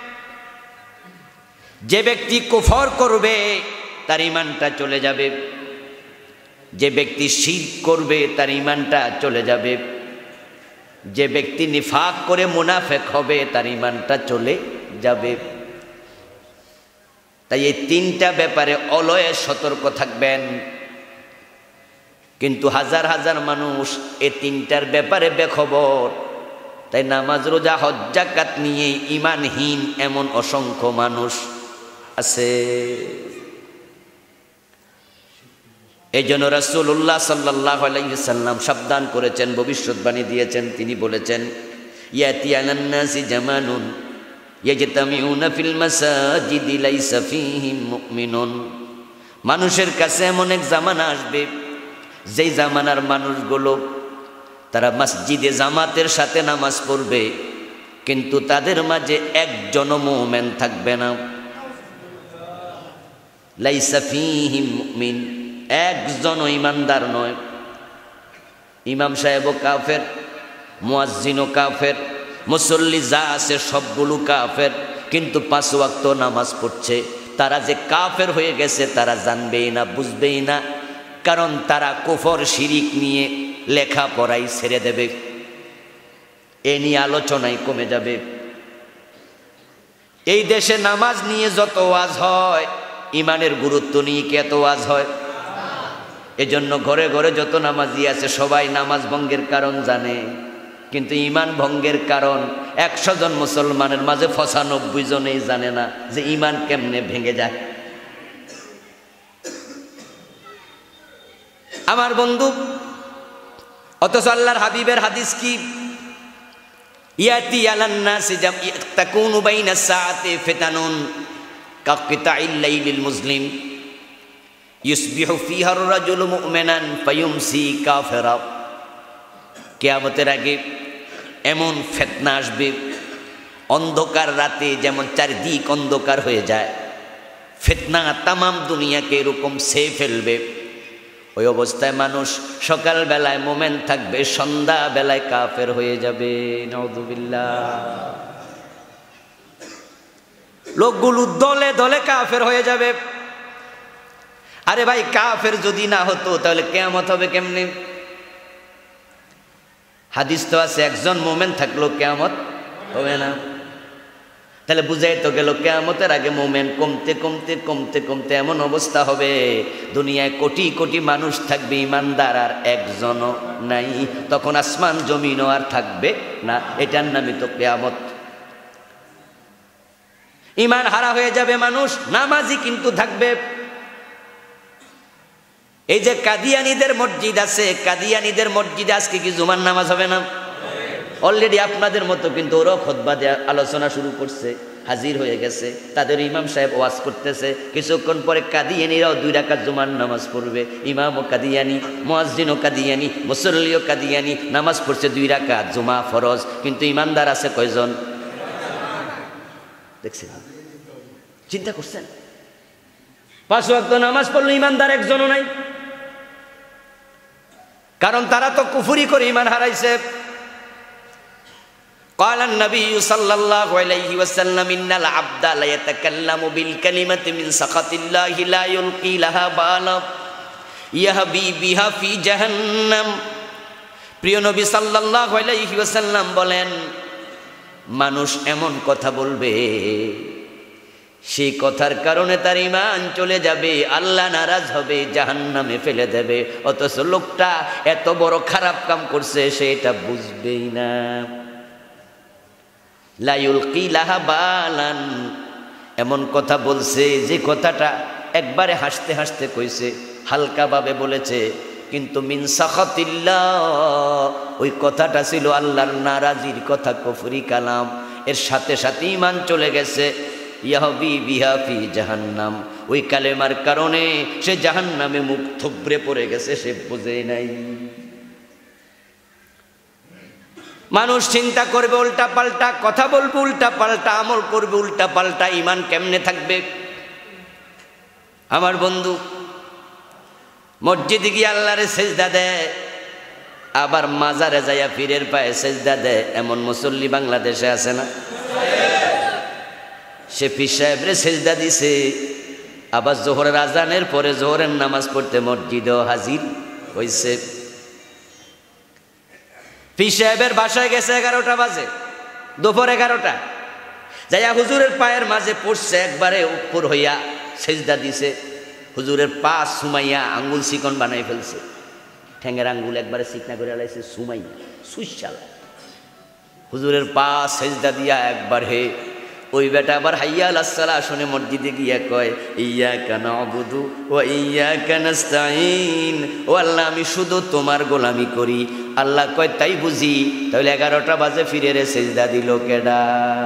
যে ব্যক্তি কুফর করবে তার ঈমানটা চলে যাবে, যে ব্যক্তি শিরক করবে তার ঈমানটা চলে যাবে, যে ব্যক্তি নিফাক করে মুনাফিক হবে তার ঈমানটা চলে যাবে। তাই এই তিনটা ব্যাপারে অলয়ে সতর্ক থাকবেন। কিন্তু হাজার হাজার মানুষ এই তিনটার ব্যাপারে বেখবর। তাই নামাজ রোজা হজ যাকাত নিয়ে ঈমানহীন এমন অসংখ্য মানুষ আছে। এই জন্য রাসূলুল্লাহ সাল্লাল্লাহু আলাইহি সাল্লাম সাবধান করেছেন, ভবিষ্যৎবাণী দিয়েছেন। তিনি বলেছেন, ইয়াতি আলান নাসি জামানুন ইয়াজতামিউনা ফিল মাসাজিদি লাইসা ফীহিম মুমিনুন। মানুষের কাছে এমন এক জামানা আসবে, যেই জামানার মানুষগুলো তারা মসজিদে জামাতের সাথে নামাজ পড়বে, কিন্তু তাদের মাঝে একজনও মুমিন থাকবে না। লাইসা ফীহিম মুমিন, একজনও ইমানদার নয়। ইমাম সাহেবও কাফের, মুয়াজ্জিনও কাফের, মুসল্লি যা আছে সবগুলো কাফের, কিন্তু পাঁচ ওয়াক্ত নামাজ পড়ছে। তারা যে কাফের হয়ে গেছে তারা জানবেই না, বুঝবেই না, কারণ তারা কুফর শিরিক নিয়ে লেখাপড়াই ছেড়ে দেবে, এ নিয়ে আলোচনায় কমে যাবে। এই দেশে নামাজ নিয়ে যত ওয়াজ হয়, ইমানের গুরুত্ব নিয়ে কি এত ওয়াজ হয়? এজন্য ঘরে ঘরে যত নামাজি আছে সবাই নামাজ ভঙ্গের কারণ জানে, কিন্তু ইমান ভঙ্গের কারণ একশো জন মুসলমানের মাঝে পঁচানব্বই জনেই জানে না যে ইমান কেমনে ভেঙে যায়। আমার বন্ধু, অথচ আল্লাহর হাবিবের হাদিস কি? ইয়াতি আলান নাসি তাকুনু বাইনা সাআতি ফিতানুন কাকিতাইল লাইলিল মুসলিম ইউসবিহু ফিহা আর-রাজুলু মুমিনান ফায়ুমসি কাফিরা। কিয়ামতের আগে এমন ফিতনা আসবে, অন্ধকার রাতে যেমন চারদিক অন্ধকার হয়ে যায়, ফিতনা তামাম দুনিয়াকে এরকম ছেয়ে ফেলবে। ওই অবস্থায় মানুষ সকাল বেলায় মোমেন থাকবে, সন্ধ্যা বেলায় কাফের হয়ে যাবে। নাউযুবিল্লাহ। লোকগুলো দলে দলে কাফের হয়ে যাবে। আরে ভাই, কাফের যদি না হতো তাহলে কিয়ামত হবে কেমনে? হাদিস তো আছে একজন মোমেন থাকলো কিয়ামত হবে না। তাহলে বুঝাই তো গেল কিয়ামতের আগে মোমেন কমতে কমতে কমতে কমতে এমন অবস্থা হবে দুনিয়ায় কোটি কোটি মানুষ থাকবে, ইমানদার আর একজনও নাই। তখন আসমান জমিনও আর থাকবে না, এটার নামই তো কিয়ামত। ইমান হারা হয়ে যাবে মানুষ, নামাজি কিন্তু থাকবে। এই যে কাদিয়ানীদের মসজিদ আছে, কাদিয়ানীদের মসজিদে আজকে কি জুমার নামাজ হবে না? অলরেডি আপনাদের মতো কিন্তু ওরাও খুতবা দিয়ে আলোচনা শুরু করছে, হাজির হয়ে গেছে, তাদের ইমাম সাহেব ওয়াজ করতেছে। কিছুক্ষণ পরে কাদিয়ানীরাও দুই রাকাত জুমার নামাজ পড়বে। ইমামও কাদিয়ানী, মুয়াজ্জিনও কাদিয়ানী, মুসল্লিও কাদিয়ানী, নামাজ পড়ছে দুই রাকাত, জুমা ফরজ। কিন্তু ইমানদার আছে কয়জন? দেখছেন, চিন্তা করছেন? পাঁচ ওয়াক্ত নামাজ পড়লো, ইমানদার একজনও নাই। কারণ তারা তো কুফরি করে ইমান হারাইছে। قال النبي صلى الله عليه وسلم إن العبد لا يتكلم بالكلمة من سخط الله لا يلقي لها بالا يهبي بها في جهنم। প্রিয় নবী সাল্লাল্লাহু আলাইহি ওয়াসাল্লাম বলেন, মানুষ এমন কথা বলবে সেই কথার কারণে তার ঈমান চলে যাবে, আল্লাহ নারাজ হবে, জাহান্নামে ফেলে দেবে। অথচ লোকটা এত বড় খারাপ কাম করছে সে এটা বুঝবেই না। লা ইউলকি লাহা বালান, এমন কথা বলছে যে কথাটা একবারে হাসতে হাসতে কইছে, হালকাভাবে বলেছে, কিন্তু মিন সাখাতিল্লাহ, ওই কথাটা ছিল আল্লাহর নারাজির কথা, কুফরি কালাম। এর সাথে সাথে ঈমান চলে গেছে। ইয়াহবি বিহা ফি জাহান্নাম, ওই কালেমার কারণে সে জাহান্নামে মুখ থুবড়ে পড়ে গেছে, সে বুঝে নাই। মানুষ চিন্তা করবে উল্টা পাল্টা, কথা বলবে উল্টা পাল্টা, আমল করবে উল্টা পাল্টা, ঈমান কেমনে থাকবে? আমার বন্ধু মসজিদে গিয়ে আল্লাহরে সেজদা দেয়, আবার মাজারে যাইয়া পীরের পায়ে সেজদা দেয়, এমন মুসল্লি বাংলাদেশে আছে না? সে পীর সাহেবরে সেজদা দিছে, আবার জোহরের আজানের পরে জোহরের নামাজ পড়তে মসজিদেও হাজির হইছে। পীর সাহেবের বাসায় গেছে এগারোটা বাজে, দুপুর এগারোটা, যাইয়া হুজুরের পায়ের মাঝে পড়ছে, একবারে উপর হইয়া সেজদা দিছে। হুজুরের পা সুমাইয়া আঙ্গুল চিকন বানাই ফেলছে, ঠ্যাঙের আঙ্গুল একবারে চিকনা করে লাইছে, সুমাইয়া সুইশাল। হুজুরের পা সেজদা দিয়া একবার হে, ওই বেটা আবার হাইয়া আলাস সালাহ শুনে মসজিদে গিয়া কয়, ইয়্যাকা না'বুদু ওয়া ইয়্যাকা নাস্তাঈন, ও আল্লাহ আমি শুধু তোমার গোলামি করি। আল্লাহ কয় তাই বুঝি, তাহলে এগারোটা বাজে ফিরে রে সেজদা দিল কেডা?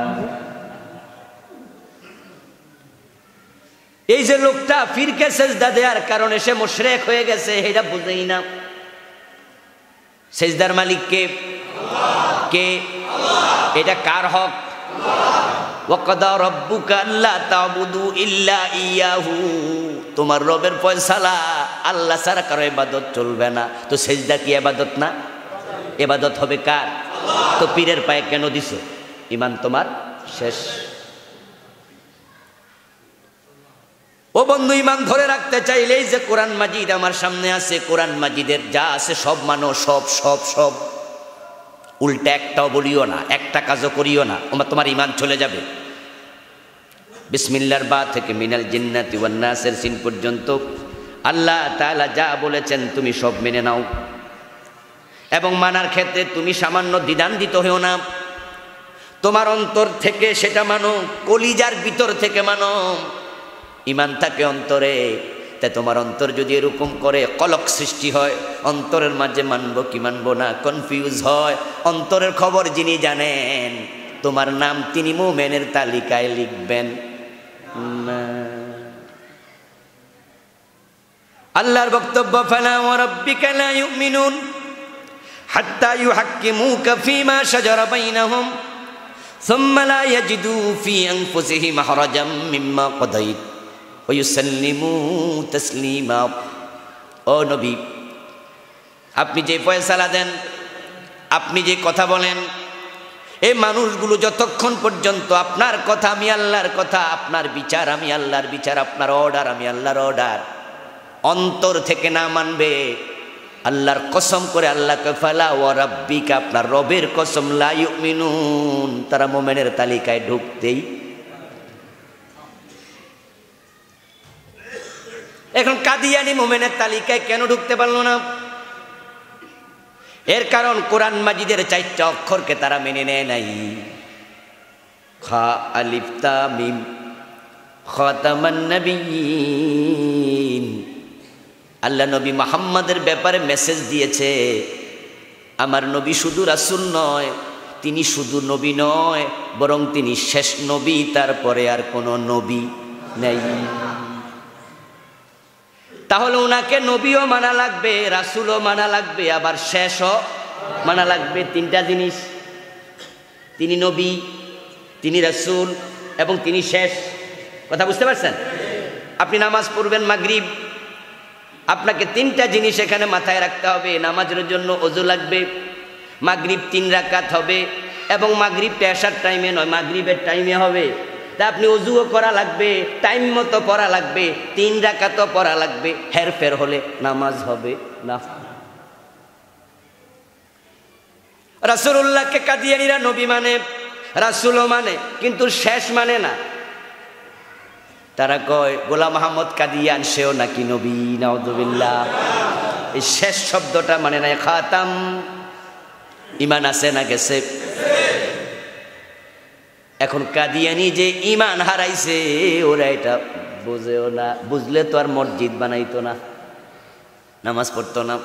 এই যে লোকটা ফিরকে সেজদা দেওয়ার কারণে সে মুশরিক হয়ে গেছে, এটা বুঝেই না। সেজদার মালিক কে? কে? এটা কার হক? ওয়াকাদা রাব্বুকা আল্লা তা'বুদু ইল্লা ইয়াহু, তোমার রবের ফয়সালা আল্লাহ ছাড়া কারো ইবাদত চলবে না। তো সেজদা কি ইবাদত না? ইবাদত হবে কার? তো পীরের পায়ে কেন দিছো? ঈমান তোমার শেষ। ও বন্ধু, ঈমান ধরে রাখতে চাইলেই যে কোরআন মাজিদ আমার সামনে আছে, কোরআন মাজিদের যা আছে সব মানো, সব সব সব, উল্টা একটাও বলিও না, একটা কাজও করিও না, তোমার ঈমান চলে যাবে। বিসমিল্লাহর বা থেকে মিনাল জিন্নাতি ওয়ান নাসের সিন পর্যন্ত আল্লাহ তাআলা যা বলেছেন তুমি সব মেনে নাও, এবং মানার ক্ষেত্রে তুমি সামান্য দ্বিধান্বিত হও না, তোমার অন্তর থেকে সেটা মানো, কলিজার ভিতর থেকে মানো। ঈমান থাকে অন্তরে, তাই তোমার অন্তর যদি এরকম করে কলক সৃষ্টি হয়, অন্তরের মাঝে মানবো কি মানবো না কনফিউজ হয়, অন্তরের খবর যিনি জানেন তোমার নাম তিনি মুমিনের তালিকায় লিখবেন না। আল্লাহর বক্তব্য, ফালা ওয়া রাব্বিকা লা ইউমিনুন হাত্তা ইউহাক্কিমুকা ফীমা শাজারা বাইনাহুম সুম্মা লা ইয়াজিদু ফী আনফুসিহিম হারাজাম মিম্মা কাদাইত ওয়া ইউসাল্লিমু তাসলিমা। ও নবী, আপনি যে ফয়সালা দেন, আপনি যে কথা বলেন, এই মানুষগুলো যতক্ষণ পর্যন্ত আপনার কথা আমি আল্লাহর কথা, আপনার বিচার আমি আল্লাহর বিচার, আপনার অর্ডার আমি আল্লাহর অর্ডার অন্তর থেকে না মানবে, আল্লাহর কসম করে আল্লাহকে ফালা ওয়া রাব্বিকা, আপনার রবের কসম, লা ইউমিনুন, তারা মুমিনের তালিকায় ঢুকতেই। এখন কাদিয়ানি মুমিনের তালিকায় কেন ঢুকতে পারলো না? এর কারণ কোরআন মাজিদের চারটা অক্ষরকে তারা মেনে নেয় নাই। খা আলিফ তা মিম, খাতামান নবিয়্যিন। আল্লাহ নবী মুহাম্মাদের ব্যাপারে মেসেজ দিয়েছে, আমার নবী শুধু রাসূল নয়, তিনি শুধু নবী নয়, বরং তিনি শেষ নবী, তারপরে আর কোনো নবী নেই। তাহলে ওনাকে নবীও মানা লাগবে, রাসূলও মানা লাগবে, আবার শেষও মানা লাগবে। তিনটা জিনিস, তিনি নবী, তিনি রাসূল এবং তিনি শেষ। কথা বুঝতে পারছেন? আপনি নামাজ পড়বেন মাগরিব, আপনাকে তিনটা জিনিস এখানে মাথায় রাখতে হবে। নামাজের জন্য ওযু লাগবে, মাগরিব তিন রাকাত হবে, এবং মাগরিবটা এশার টাইমে নয়, মাগরিবের টাইমে হবে। তা আপনি ওযুও করা লাগবে, টাইম মতো পড়া লাগবে, তিন রাকাতও পড়া লাগবে, হেরফের হলে নামাজ হবে না। রাসূলুল্লাহকে কাদিয়ানীরা নবী মানে, রাসূলও মানে, কিন্তু শেষ মানে না। তারা কয় গোলাম আহমদ কাদিয়ান সেও নাকি নবী, নাউযুবিল্লাহ। এই শেষ শব্দটা মানে না, খাতাম। ঈমান আছে না গেছে? এখন কাদিয়ানি যে ঈমান হারাইছে, ওরা এটা বুঝেও না, বুঝলে তো আর মসজিদ বানাইতো না, নামাজ পড়তো না।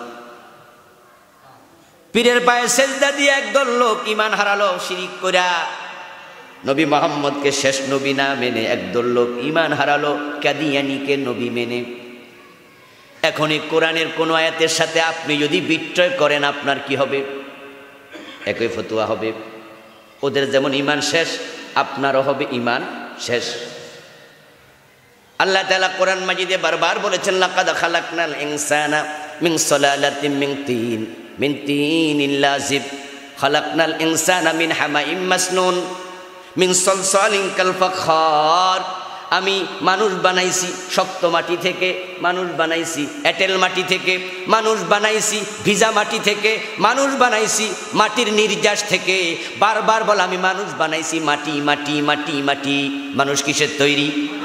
পীরের পায়ে সেজদা দিয়ে একদল লোক ঈমান হারালো শিরিক কইরা, নবী মুহাম্মদকে শেষ নবী না মেনে একদল লোক ঈমান হারালো কাদিয়ানীকে নবী মেনে। এখন এই কোরআনের কোন আয়াতের সাথে আপনি যদি বিক্রয় করেন, আপনার কি হবে? একই ফতোয়া হবে। ওদের যেমন ঈমান শেষ, আপনারও হবে ঈমান শেষ। আল্লাহ তাআলা কোরআন মাজিদে বারবার বলেছেন, লাকাদ খালাকনাল ইনসানা মিন সালালাতিন মিন তিন মিন তিনিল লাযিব খালাকনাল ইনসানা মিন হামাইম মাসনুন মিন সলসালিন কাল ফাখার। আমি মানুষ বানাইছি শক্ত মাটি থেকে, মানুষ বানাইছি এঁটেল মাটি থেকে, মানুষ বানাইছি ভিজা মাটি থেকে, মানুষ বানাইছি মাটির নির্যাস থেকে। বারবার বল, আমি মানুষ বানাইছি মাটি মাটি মাটি মাটি। মানুষ কিসের তৈরি?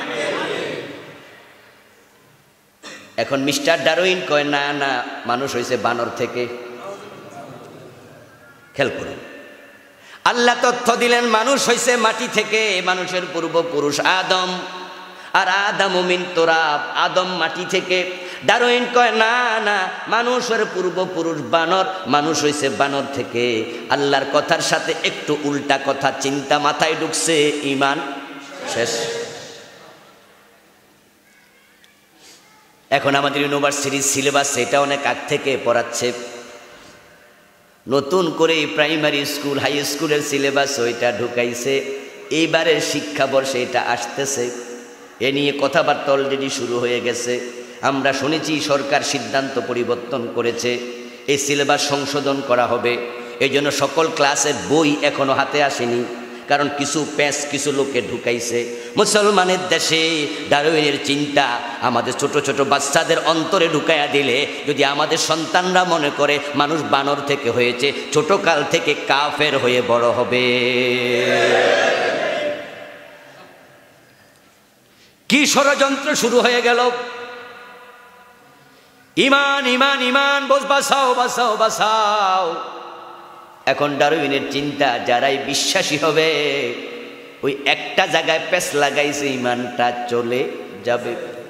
এখন মিস্টার ডারউইন কয় না না, মানুষ হয়েছে বানর থেকে। খেয়াল করুন, আল্লাহ তথ্য দিলেন মানুষ হয়েছে মাটি থেকে, মানুষের পূর্বপুরুষ আদম, আর আদম মিন তুরাব, আদম মাটি থেকে। ডারউইন কয় না না, মানুষের পূর্বপুরুষ বানর, মানুষ হয়েছে বানর থেকে। আল্লাহর কথার সাথে একটু উল্টা কথা চিন্তা মাথায় ঢুকছে, ঈমান শেষ। এখন আমাদের ইউনিভার্সিটির সিলেবাস এটা অনেক আগ থেকে পড়াচ্ছে, নতুন করে প্রাইমারি স্কুল হাই স্কুলের সিলেবাস ওইটা ঢুকাইছে। এইবারের শিক্ষাবর্ষে এটা আসতেছে, এ নিয়ে কথাবার্তা অলরেডি শুরু হয়ে গেছে। আমরা শুনেছি সরকার সিদ্ধান্ত পরিবর্তন করেছে, এই সিলেবাস সংশোধন করা হবে। এই জন্য সকল ক্লাসের বই এখনো হাতে আসেনি, কারণ কিছু প্যাঁচ কিছু লোকে ঢুকাইছে। মুসলমানের দেশে ডারউইনের চিন্তা আমাদের ছোট ছোট বাচ্চাদের অন্তরে ঢুকাইয়া দিলে, যদি আমাদের সন্তানরা মনে করে মানুষ বানর থেকে হয়েছে, ছোট কাল থেকে কাফের হয়ে বড় হবে। কি ষড়যন্ত্র শুরু হয়ে গেল! ইমান ইমান ইমান বস বাঁচাও বাঁচাও বাঁচাও। এখন ডারউইনের চিন্তা, যারাই বিশ্বাসী হবে ওই একটা জায়গায় পেঁচ লাগাইছে, ইমানটা চলে যাবে।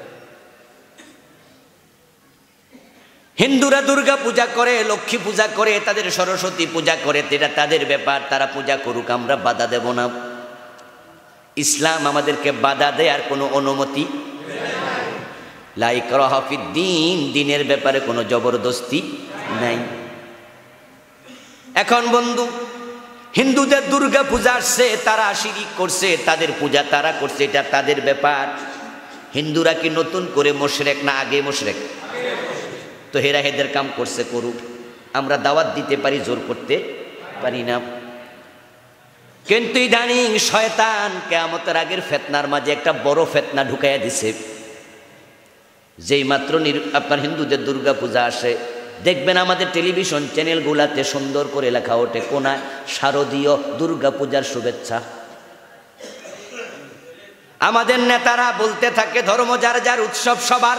হিন্দুরা দুর্গা পূজা করে, লক্ষ্মী পূজা করে, তাদের সরস্বতী পূজা করে, এটা তাদের ব্যাপার, তারা পূজা করুক, আমরা বাধা দেব না। ইসলাম আমাদেরকে বাধা দেয় আর কোনো অনুমতি লা ইকরাহা ফিদ্দীন, দিনের ব্যাপারে কোনো জবরদস্তি নাই। এখন বন্ধু, হিন্দুদের দুর্গা পূজা আসছে, তারা শিরিক করছে, তাদের পূজা তারা করছে, এটা তাদের ব্যাপার। হিন্দুরা কি নতুন করে মুশরিক না আগে মুশরিক? তো হেরা হেদের কাম করছে, করুক, আমরা দাওয়াত দিতে পারি, জোর করতে পারি না। কিন্তু ইদানিং শয়তান কিয়ামতের আগের ফিতনার মাঝে একটা বড় ফিতনা ঢুকাইয়া দিছে। যেই মাত্র আপনার হিন্দুদের দুর্গা পূজা আসে, দেখবেন আমাদের টেলিভিশন চ্যানেলগুলাতে সুন্দর করে লেখা ওঠে কোনায় শারদীয় দুর্গা পূজার শুভেচ্ছা। আমাদের নেতারা বলতে থাকে ধর্ম যার যার, উৎসব সবার,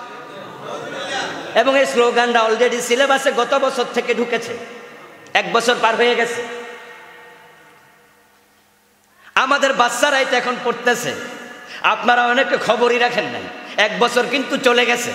এবং এই স্লোগানটা অলরেডি সিলেবাসে গত বছর থেকে ঢুকেছে, এক বছর পার হয়ে গেছে। আমাদের বাচ্চারাই তো এখন পড়তেছে, আপনারা অনেকে খবরই রাখেন নাই, এক বছর কিন্তু চলে গেছে।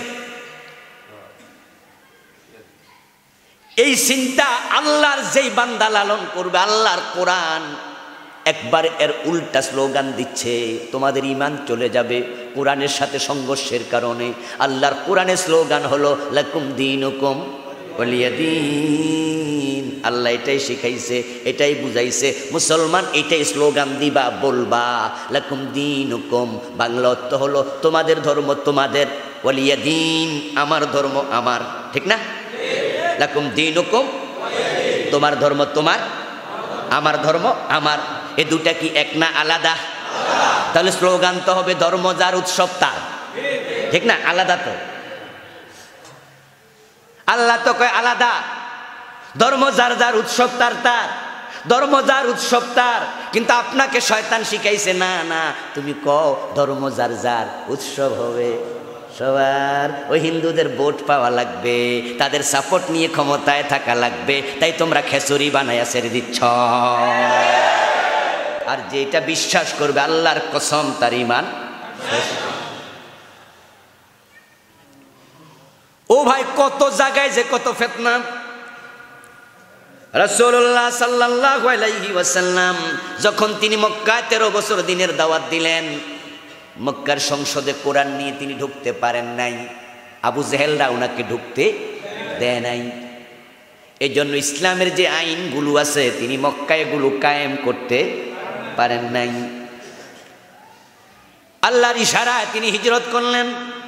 এই চিন্তা আল্লাহর যেই বান্দা লালন করবে, আল্লাহর কোরআন একবার এর উল্টা স্লোগান দিচ্ছে, তোমাদের ঈমান চলে যাবে কোরআনের সাথে সংঘর্ষের কারণে। আল্লাহর কোরআনের স্লোগান হলো লাকুম দীনুকুম ওয়ালিয়াদিন। আল্লাহ এটাই শিখাইছে, এটাই বুঝাইছে, মুসলমান এটাই স্লোগান দিবা, বলবা লাকুম দীনুকুম। বাংলা অর্থ হলো তোমাদের ধর্ম তোমাদের, ওয়ালিয়াদিন আমার ধর্ম আমার, ঠিক না? লাকুম দীনুকুম, তোমার ধর্ম তোমার, আমার ধর্ম আমার। এ দুটা কি এক না আলাদা? তাহলে স্লোগান তো হবে ধর্ম যার উৎসব তার, ঠিক না? আলাদা তো, আল্লাহ তো কয় আলাদা, ধর্ম যার যার উৎসব তার তার, ধর্ম যার উৎসব তার। কিন্তু আপনাকে শয়তান শিখাইছে না না, তুমি কও ধর্ম যার যার, উৎসব হবে সবার। ওই হিন্দুদের ভোট পাওয়া লাগবে, তাদের সাপোর্ট নিয়ে ক্ষমতায় থাকা লাগবে, তাই তোমরা খেচুরি বানাইয়া ছেড়ে দিচ্ছ। আর যেটা বিশ্বাস করবে আল্লাহর কসম তার ঈমান শেষ। ও ভাই, কত জায়গায় যে কত ফিতনা। রাসূলুল্লাহ সাল্লাল্লাহু আলাইহি ওয়াসাল্লাম যখন তিনি মক্কায় তেরো বছর দিনের দাওয়াত দিলেন, মক্কার সংসদে কোরআন নিয়ে তিনি ঢুকতে পারেন নাই, আবু জেহেলরা ওনাকে ঢুকতে দেয় নাই। এই জন্য ইসলামের যে আইনগুলো আছে তিনি মক্কায় এগুলো কায়েম করতে পারেন নাই। আল্লাহর ইশারায় তিনি হিজরত করলেন।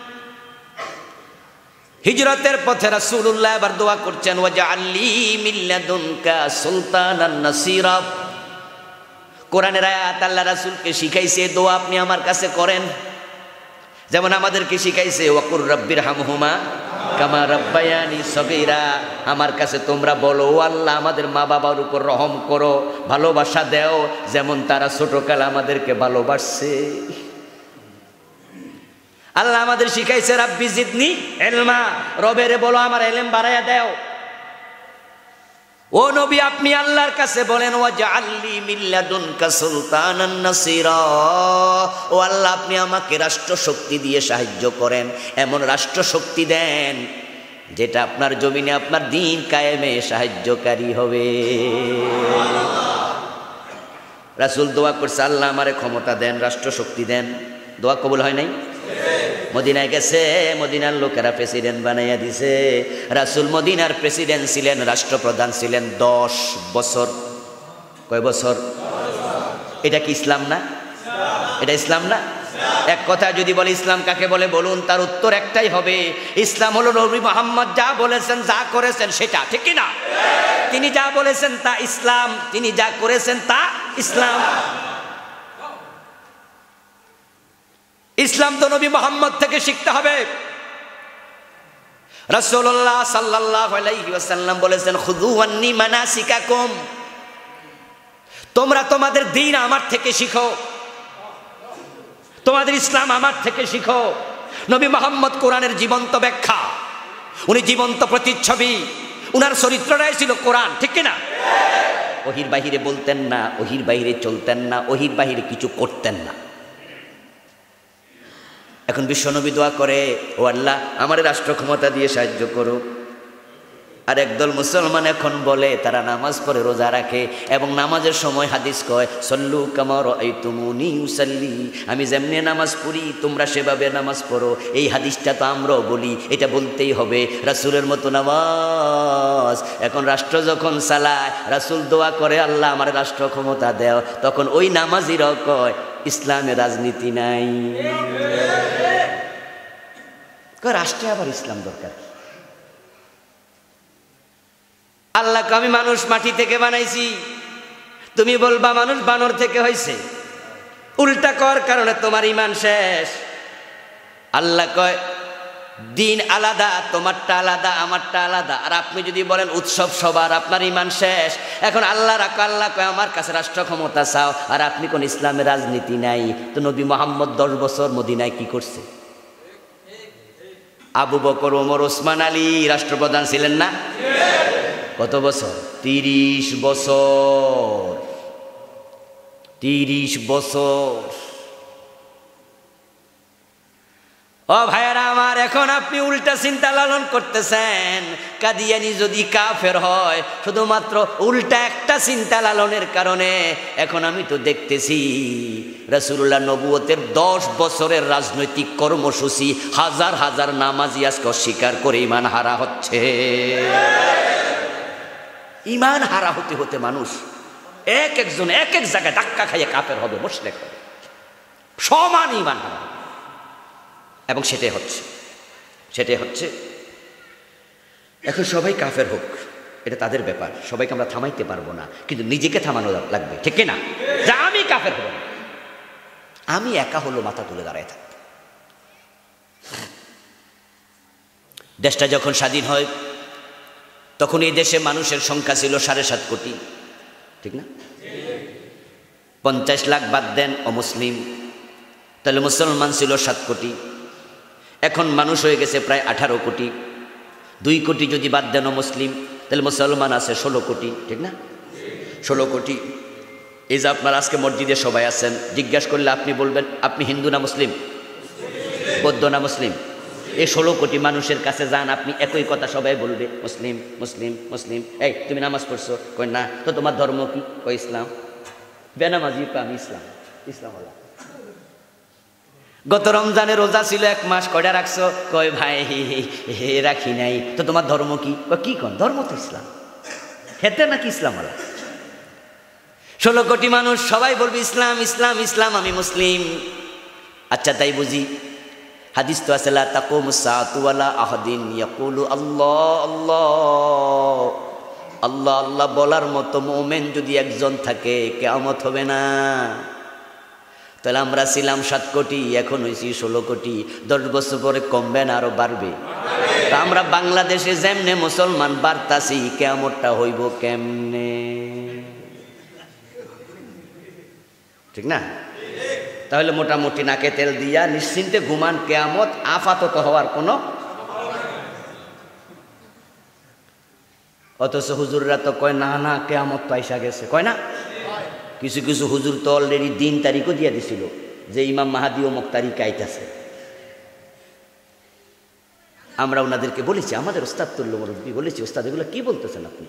হিজরতের পথে রাসূলুল্লাহ এবার দোয়া করছেন, ওয়াজআললি মিন লাদুনকা সুলতানান নাসীরা। কোরআনের আয়াত আল্লাহ রাসূলকে শিখাইছে, দোয়া আপনি আমার কাছে করেন, যেমন আমাদেরকে শিখাইছে ওয়াকুর রাব্বিরহামহুমা কামা রাব্বায়ানি সগীরা। আমার কাছে তোমরা বলো, ও আল্লাহ আমাদের মা বাবার উপর রহম করো, ভালোবাসা দেও যেমন তারা ছোটকালে আমাদেরকে ভালোবাসছে। আল্লাহ আমাদের শিখাইছে রাব্বি জিদনি ইলমা, রবেরে বলো আমার ইলম বাড়ায়া দাও। ও নবী আপনি আল্লাহর কাছে বলেন, ওয়াজআললি মিন লাদুনকা সুলতানান নাসীরা। ও আল্লাহ আপনি আমাকে রাষ্ট্র শক্তি দিয়ে সাহায্য করেন, এমন রাষ্ট্র শক্তি দেন যেটা আপনার জমিনে আপনার দ্বীন কায়েমে সাহায্যকারী হবে। রাসূল দোয়া করছে, আল্লাহ আমারে ক্ষমতা দেন, রাষ্ট্র শক্তি দেন। দোয়া কবুল হয় নাই? মদিনায় গেছে, মদিনার লোকেরা প্রেসিডেন্ট বানাইয়া দিছে। রাসূল মদিনার প্রেসিডেন্ট ছিলেন, রাষ্ট্রপ্রধান ছিলেন দশ বছর। কয় বছর? এটা কি ইসলাম না? এটা ইসলাম না? এক কথা যদি বলে ইসলাম কাকে বলে বলুন, তার উত্তর একটাই হবে, ইসলাম হলো নবী মুহাম্মদ যা বলেছেন যা করেছেন সেটা, ঠিক কি না? তিনি যা বলেছেন তা ইসলাম, তিনি যা করেছেন তা ইসলাম। ইসলাম তো নবী মুহাম্মদ থেকে শিখতে হবে। রাসূলুল্লাহ সাল্লাল্লাহু আলাইহি ওয়াসাল্লাম বলেছেন, খুযু আন্নী মানাসিকাকুম, তোমরা তোমাদের দ্বীন আমার থেকে শিখো, তোমাদের ইসলাম আমার থেকে শিখো। নবী মুহাম্মদ কোরআনের জীবন্ত ব্যাখ্যা, উনি জীবন্ত প্রতিচ্ছবি, উনার চরিত্রটাই ছিল কোরআন, ঠিক কি না? ওহির বাহিরে বলতেন না, ওহির বাহিরে চলতেন না, ওহির বাহিরে কিছু করতেন না। এখন বিশ্বনবী দোয়া করে, ও আল্লাহ আমার রাষ্ট্র ক্ষমতা দিয়ে সাহায্য করো। আর একদল মুসলমান এখন বলে তারা নামাজ পড়ে, রোজা রাখে, এবং নামাজের সময় হাদিস কয় সল্লু কামা রাআইতুমুনি উসাল্লি, আমি যেমনি নামাজ পড়ি তোমরা সেভাবে নামাজ পড়ো। এই হাদিসটা তো আমরাও বলি, এটা বলতেই হবে, রাসূলের মতো নামাজ। এখন রাষ্ট্র যখন চালায়, রাসূল দোয়া করে আল্লাহ আমার রাষ্ট্র ক্ষমতা দেও, তখন ওই নামাজিরাও কয় ইসলামে রাজনীতি নাই। রাষ্ট্রে আবার ইসলাম দরকার? আল্লাহকে আমি মানুষ মাটি থেকে বানাইছি, তুমি বলবা মানুষ বানর থেকে হয়েছে। উল্টা কর কারণে তোমার ঈমান শেষ। আল্লাহ কয় দিন আলাদা, তোমারটা আলাদা, আমারটা আলাদা। আর আপনি যদি বলেন উৎসব সবার, আপনার ঈমান শেষ। এখন আল্লাহ রাখো, আল্লাহ কয় আমার কাছে রাষ্ট্র ক্ষমতা চাও, আর আপনি কোন ইসলামের রাজনীতি নাই। তো নবী মুহাম্মদ দশ বছর মদিনায় কি করছে? আবু বকর, ওমর, ওসমান আলী রাষ্ট্রপ্রধান ছিলেন না? কত বছর? তিরিশ বছর। তিরিশ বছর। ও ভাইয়ারা আমার, এখন আপনি উল্টা চিন্তা লালন করতেছেন। কাদিয়ানি যদি কাফের হয় শুধুমাত্র উল্টা একটা চিন্তা লালনের কারণে। এখন আমি তো দেখতেছি রাসূলুল্লাহ নবুয়তের দশ বছরের রাজনৈতিক কর্মসূচি হাজার হাজার নামাজি আজকে অস্বীকার করে ঈমান হারা হচ্ছে। ঈমান হারা হতে হতে মানুষ এক একজন এক এক জায়গায় ধাক্কা খাইয়ে কাফের হবে, মুশরিক হবে, সমান ঈমান হারা হবে। এবং সেটাই হচ্ছে, সেটাই হচ্ছে। এখন সবাই কাফের হোক, এটা তাদের ব্যাপার, সবাইকে আমরা থামাইতে পারবো না, কিন্তু নিজেকে থামানো লাগবে, ঠিক না? যে আমি কাফের হব না, আমি একা হলো মাথা তুলে দাঁড়ায় থাকব। দেশটা যখন স্বাধীন হয় তখন এই দেশে মানুষের সংখ্যা ছিল সাড়ে সাত কোটি, ঠিক না? পঞ্চাশ লাখ বাদ দেন অমুসলিম, তাহলে মুসলমান ছিল সাত কোটি। এখন মানুষ হয়ে গেছে প্রায় আঠারো কোটি। দুই কোটি যদি বাদ দেন মুসলিম, তাহলে মুসলমান আছে ষোলো কোটি, ঠিক না? ষোলো কোটি। এই যে আপনার আজকে মসজিদে সবাই আছেন, জিজ্ঞাসা করলে আপনি বলবেন আপনি হিন্দু না মুসলিম, বৌদ্ধ না মুসলিম? এই ষোলো কোটি মানুষের কাছে যান, আপনি একই কথা সবাই বলবে, মুসলিম মুসলিম মুসলিম। এই তুমি নামাজ পড়ছো? কই না। তো তোমার ধর্ম কি? কই ইসলাম। বেনামাজি? আমি ইসলাম। ইসলাম হলো। গত রমজানে রোজা ছিল এক মাস, কয়টা রাখছো? কয় ভাই হে রাখি নাই। তো তোমার ধর্ম কি? কি কোন ধর্ম? তো ইসলাম। হেতে নাকি ইসলাম হলো। ষোলো কোটি মানুষ সবাই বলবে ইসলাম ইসলাম ইসলাম, আমি মুসলিম। আচ্ছা তাই বুঝি? হাদিস তো আছে লা তাকুমুস সাআতু ওয়ালা আহাদিন ইয়াকুলু আল্লাহ আল্লাহ আল্লাহ আল্লাহ বলার মতো মুমিন যদি একজন থাকে কিয়ামত হবে না। তাহলে আমরা ছিলাম সাত কোটি, এখন হয়েছি ষোলো কোটি। দশ বছর পরে কমবে না আরো বাড়বে? তা আমরা বাংলাদেশে যেমনে মুসলমান বাড়তাছি, কিয়ামতটা হইব কেমনে? ঠিক না? তাহলে মোটামুটি নাকে তেল দিয়া নিশ্চিন্তে ঘুমান, কিয়ামত আপাতত হওয়ার কোনো। অথচ হুজুররা তো কয় না না কিয়ামত তো আইসা গেছে, কয় না? কিছু কিছু হুজুর তো অলরেডি দিন তারিখও দিয়ে দিছিল যে ইমাম মাহাদি অমুক তারিখে আইতাছে। আমরা ওনাদেরকে বলেছি, আমাদের ওস্তাদ তুল্য মুরব্বী বলেছি, ওস্তাদ এগুলো কি বলতেছেন আপনি?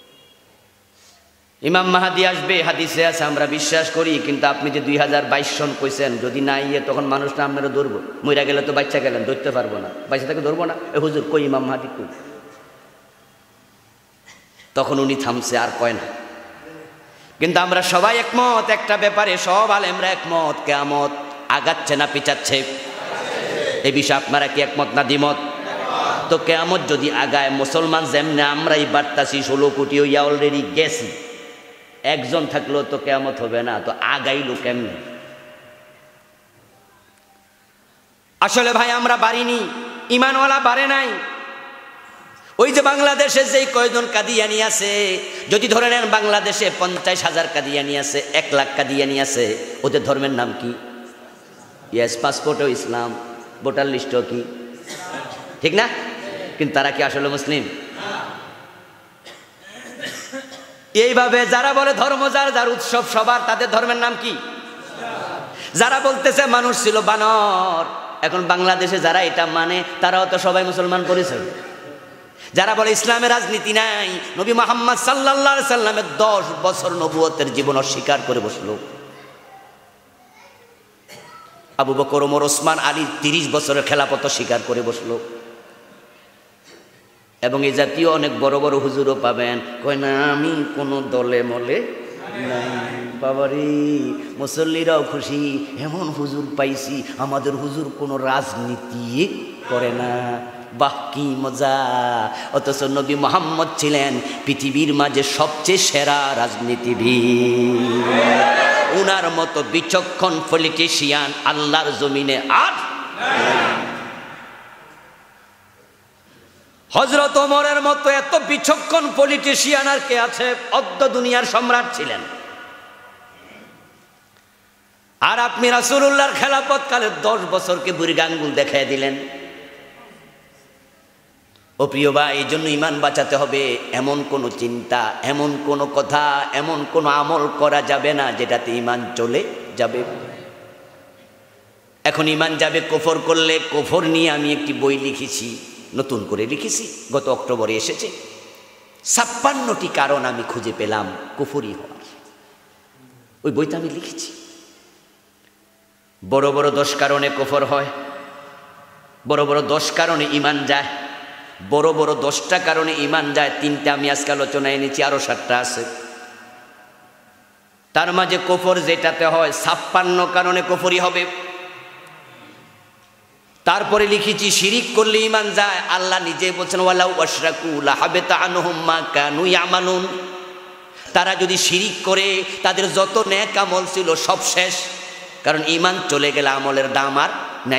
ইমাম মাহাদি আসবে, হাদিসে আছে, আমরা বিশ্বাস করি, কিন্তু আপনি যে দুই হাজার বাইশ সন কইছেন, যদি না ইয়ে তখন মানুষ না আপনারা ধরবো। মইরা গেলে তো বাচ্চা গেলেন, ধরতে পারবো না, বাচ্চা তাকে ধরবো না। এ হুজুর কই ইমাম মাহাদি কই? তখন উনি থামছে, আর কয় না। কিন্তু আমরা সবাই একমত একটা ব্যাপারে, সব আলেমরা একমত, কিয়ামত আগাচ্ছে না পিছাচ্ছে? এই বিষয়ে আপনারা কি একমত না দ্বিমত? তো কিয়ামত যদি আগায়, মুসলমান যেমনে আমরাই বাড়তাছি, ষোলো কোটি হইয়া অলরেডি গেছি, একজন থাকলেও তো কিয়ামত হবে না, তো আগাইলো কেমনে? আসলে ভাই আমরা বাড়িনি, ইমানওয়ালা বাড়ে নাই। ওই যে বাংলাদেশে যেই কয়জন কাদিয়ানি আছে, যদি ধরে নেন বাংলাদেশে পঞ্চাশ হাজার কাদিয়ানি আছে, এক লাখ কাদিয়ানি আছে, ওদের ধর্মের নাম কি? ইয়েস, পাসপোর্টও ইসলাম, ভোটার লিস্টও কি, ঠিক না? কিন্তু তারা কি আসলে মুসলিম? এইভাবে যারা বলে ধর্ম যার যার উৎসব সবার, তাদের ধর্মের নাম কি? যারা বলতেছে মানুষ ছিল বানর, এখন বাংলাদেশে যারা এটা মানে তারাও তো সবাই মুসলমান করেছে। যারা বলে ইসলামের রাজনীতি নাই, নবী মুহাম্মদ সাল্লাল্লাহু আলাইহি সাল্লামের দশ বছর নবুয়তের জীবন অস্বীকার করে বসলো। আবু বকর, ওমর, ওসমান, আলী তিরিশ বছরের খেলাফত স্বীকার করে বসলো। এবং এই জাতীয় অনেক বড় বড় হুজুরও পাবেন, কয় না আমি কোনো দলে মলে নাই। বাবারে, মুসল্লিরাও খুশি, এমন হুজুর পাইছি, আমাদের হুজুর কোনো রাজনীতি করে না। বাহ কি মজা! অথচ নবী মুহাম্মদ ছিলেন পৃথিবীর মাঝে সবচেয়ে সেরা রাজনীতিবিদ। উনার মতো বিচক্ষণ পলিটিশিয়ান আল্লাহর জমিনে আর হযরত ওমরের মতো এত বিচক্ষণ পলিটিশিয়ান আর কে আছে? অদ্য দুনিয়ার সম্রাট ছিলেন। আর আপনি রাসূলুল্লাহর খেলাফত কালে দশ বছরকে বুড়ি আঙ্গুল দেখায় দিলেন। ও প্রিয় ভাই, এই জন্য ইমান বাঁচাতে হবে। এমন কোনো চিন্তা, এমন কোনো কথা, এমন কোনো আমল করা যাবে না যেটাতে ইমান চলে যাবে। এখন ইমান যাবে কুফর করলে। কুফর নিয়ে আমি একটি বই লিখেছি, নতুন করে লিখেছি, গত অক্টোবরে এসেছে। ছাপ্পান্নটি কারণ আমি খুঁজে পেলাম কুফরি হওয়ার। ওই বইটা আমি লিখেছি। বড় বড় দশ কারণে কুফর হয়, বড় বড় দশ কারণে ইমান যায়, বড় বড় দশটা কারণে ইমান যায়। তিনটা আমি আজকে আলোচনায় এনেছি, আরো সাতটা আছে। তার মাঝে কুফর যেটাতে হয়, ছাপ্পান্ন কারণে কুফরি হবে। তারপরে লিখেছি শিরিক করলে ইমান যায়। আল্লাহ নিজে বলছেন, ওয়ালাউ আশরাকু লাহাবিতা আনহুম মা কানু ইয়ামালুন। তারা যদি শিরিক করে, তাদের যত নেক আমল ছিল সব শেষ, কারণ ইমান চলে গেলে আমলের দাম আর নাই।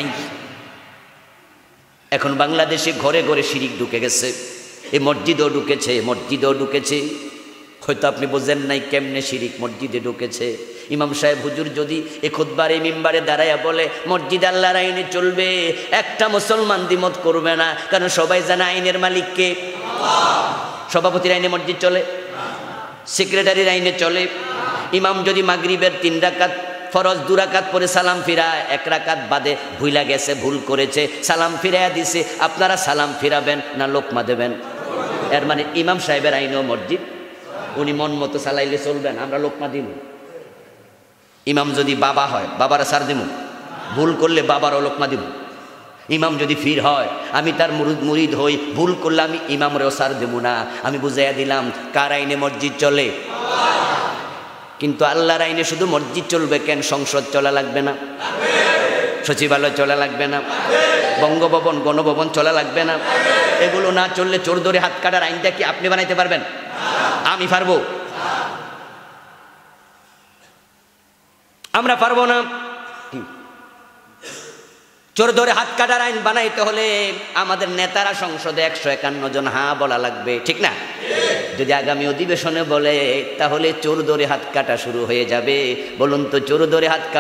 এখন বাংলাদেশে ঘরে ঘরে শিরিক ঢুকে গেছে, এই মসজিদও ঢুকেছে, মসজিদও ঢুকেছে। হয়তো আপনি বোঝেন নাই কেমনে শিরিক মসজিদে ঢুকেছে। ইমাম সাহেব হুজুর যদি এ খুতবার এই মিম্বারে দাঁড়াইয়া বলে মসজিদ আল্লাহর আইনে চলবে, একটা মুসলমান দ্বিমত করবে না, কারণ সবাই জানে আইনের মালিক কে? সভাপতির আইনে মসজিদ চলে, সেক্রেটারির আইনে চলে। ইমাম যদি মাগরিবের তিন রাকাত ফরজ দু রাকাত পরে সালাম ফিরায়, এক রাকাত বাদে ভুইলা গেছে, ভুল করেছে, সালাম ফিরাইয়া দিছে, আপনারা সালাম ফিরাবেন না লোকমা দেবেন? এর মানে ইমাম সাহেবের আইনেও মসজিদ, উনি মন মতো চালাইলে চলবেন, আমরা লোকমা দিব। ইমাম যদি বাবা হয়, বাবারা সার দিব, ভুল করলে বাবারও লোকমা দিব। ইমাম যদি ফির হয়, আমি তার মুরিদ মুরিদ হই, ভুল করলে আমি ইমামরেও সার দেব না। আমি বুঝাইয়া দিলাম কার আইনে মসজিদ চলে। কিন্তু আল্লাহর আইনে শুধু মসজিদ চলবে কেন? সংসদ চলা লাগবে না? সচিবালয় চলা লাগবে না? বঙ্গভবন, গণভবন চলা লাগবে না? এগুলো না চললে চোর ধরে হাত কাটার আইনটা কি আপনি বানাইতে পারবেন? আমি পারবো? আমরা পারবো না। চোর ধরে হাত কাটার আইন বানাইতে হলে আমাদের নেতারা সংসদে একশো একান্ন জন হা বলা লাগবে, ঠিক না? যদি আগামী অধিবেশনে বলে, তাহলে চোর ধরে হাত কাটা শুরু হয়ে যাবে। বলুন তো, চোর ধরে হাত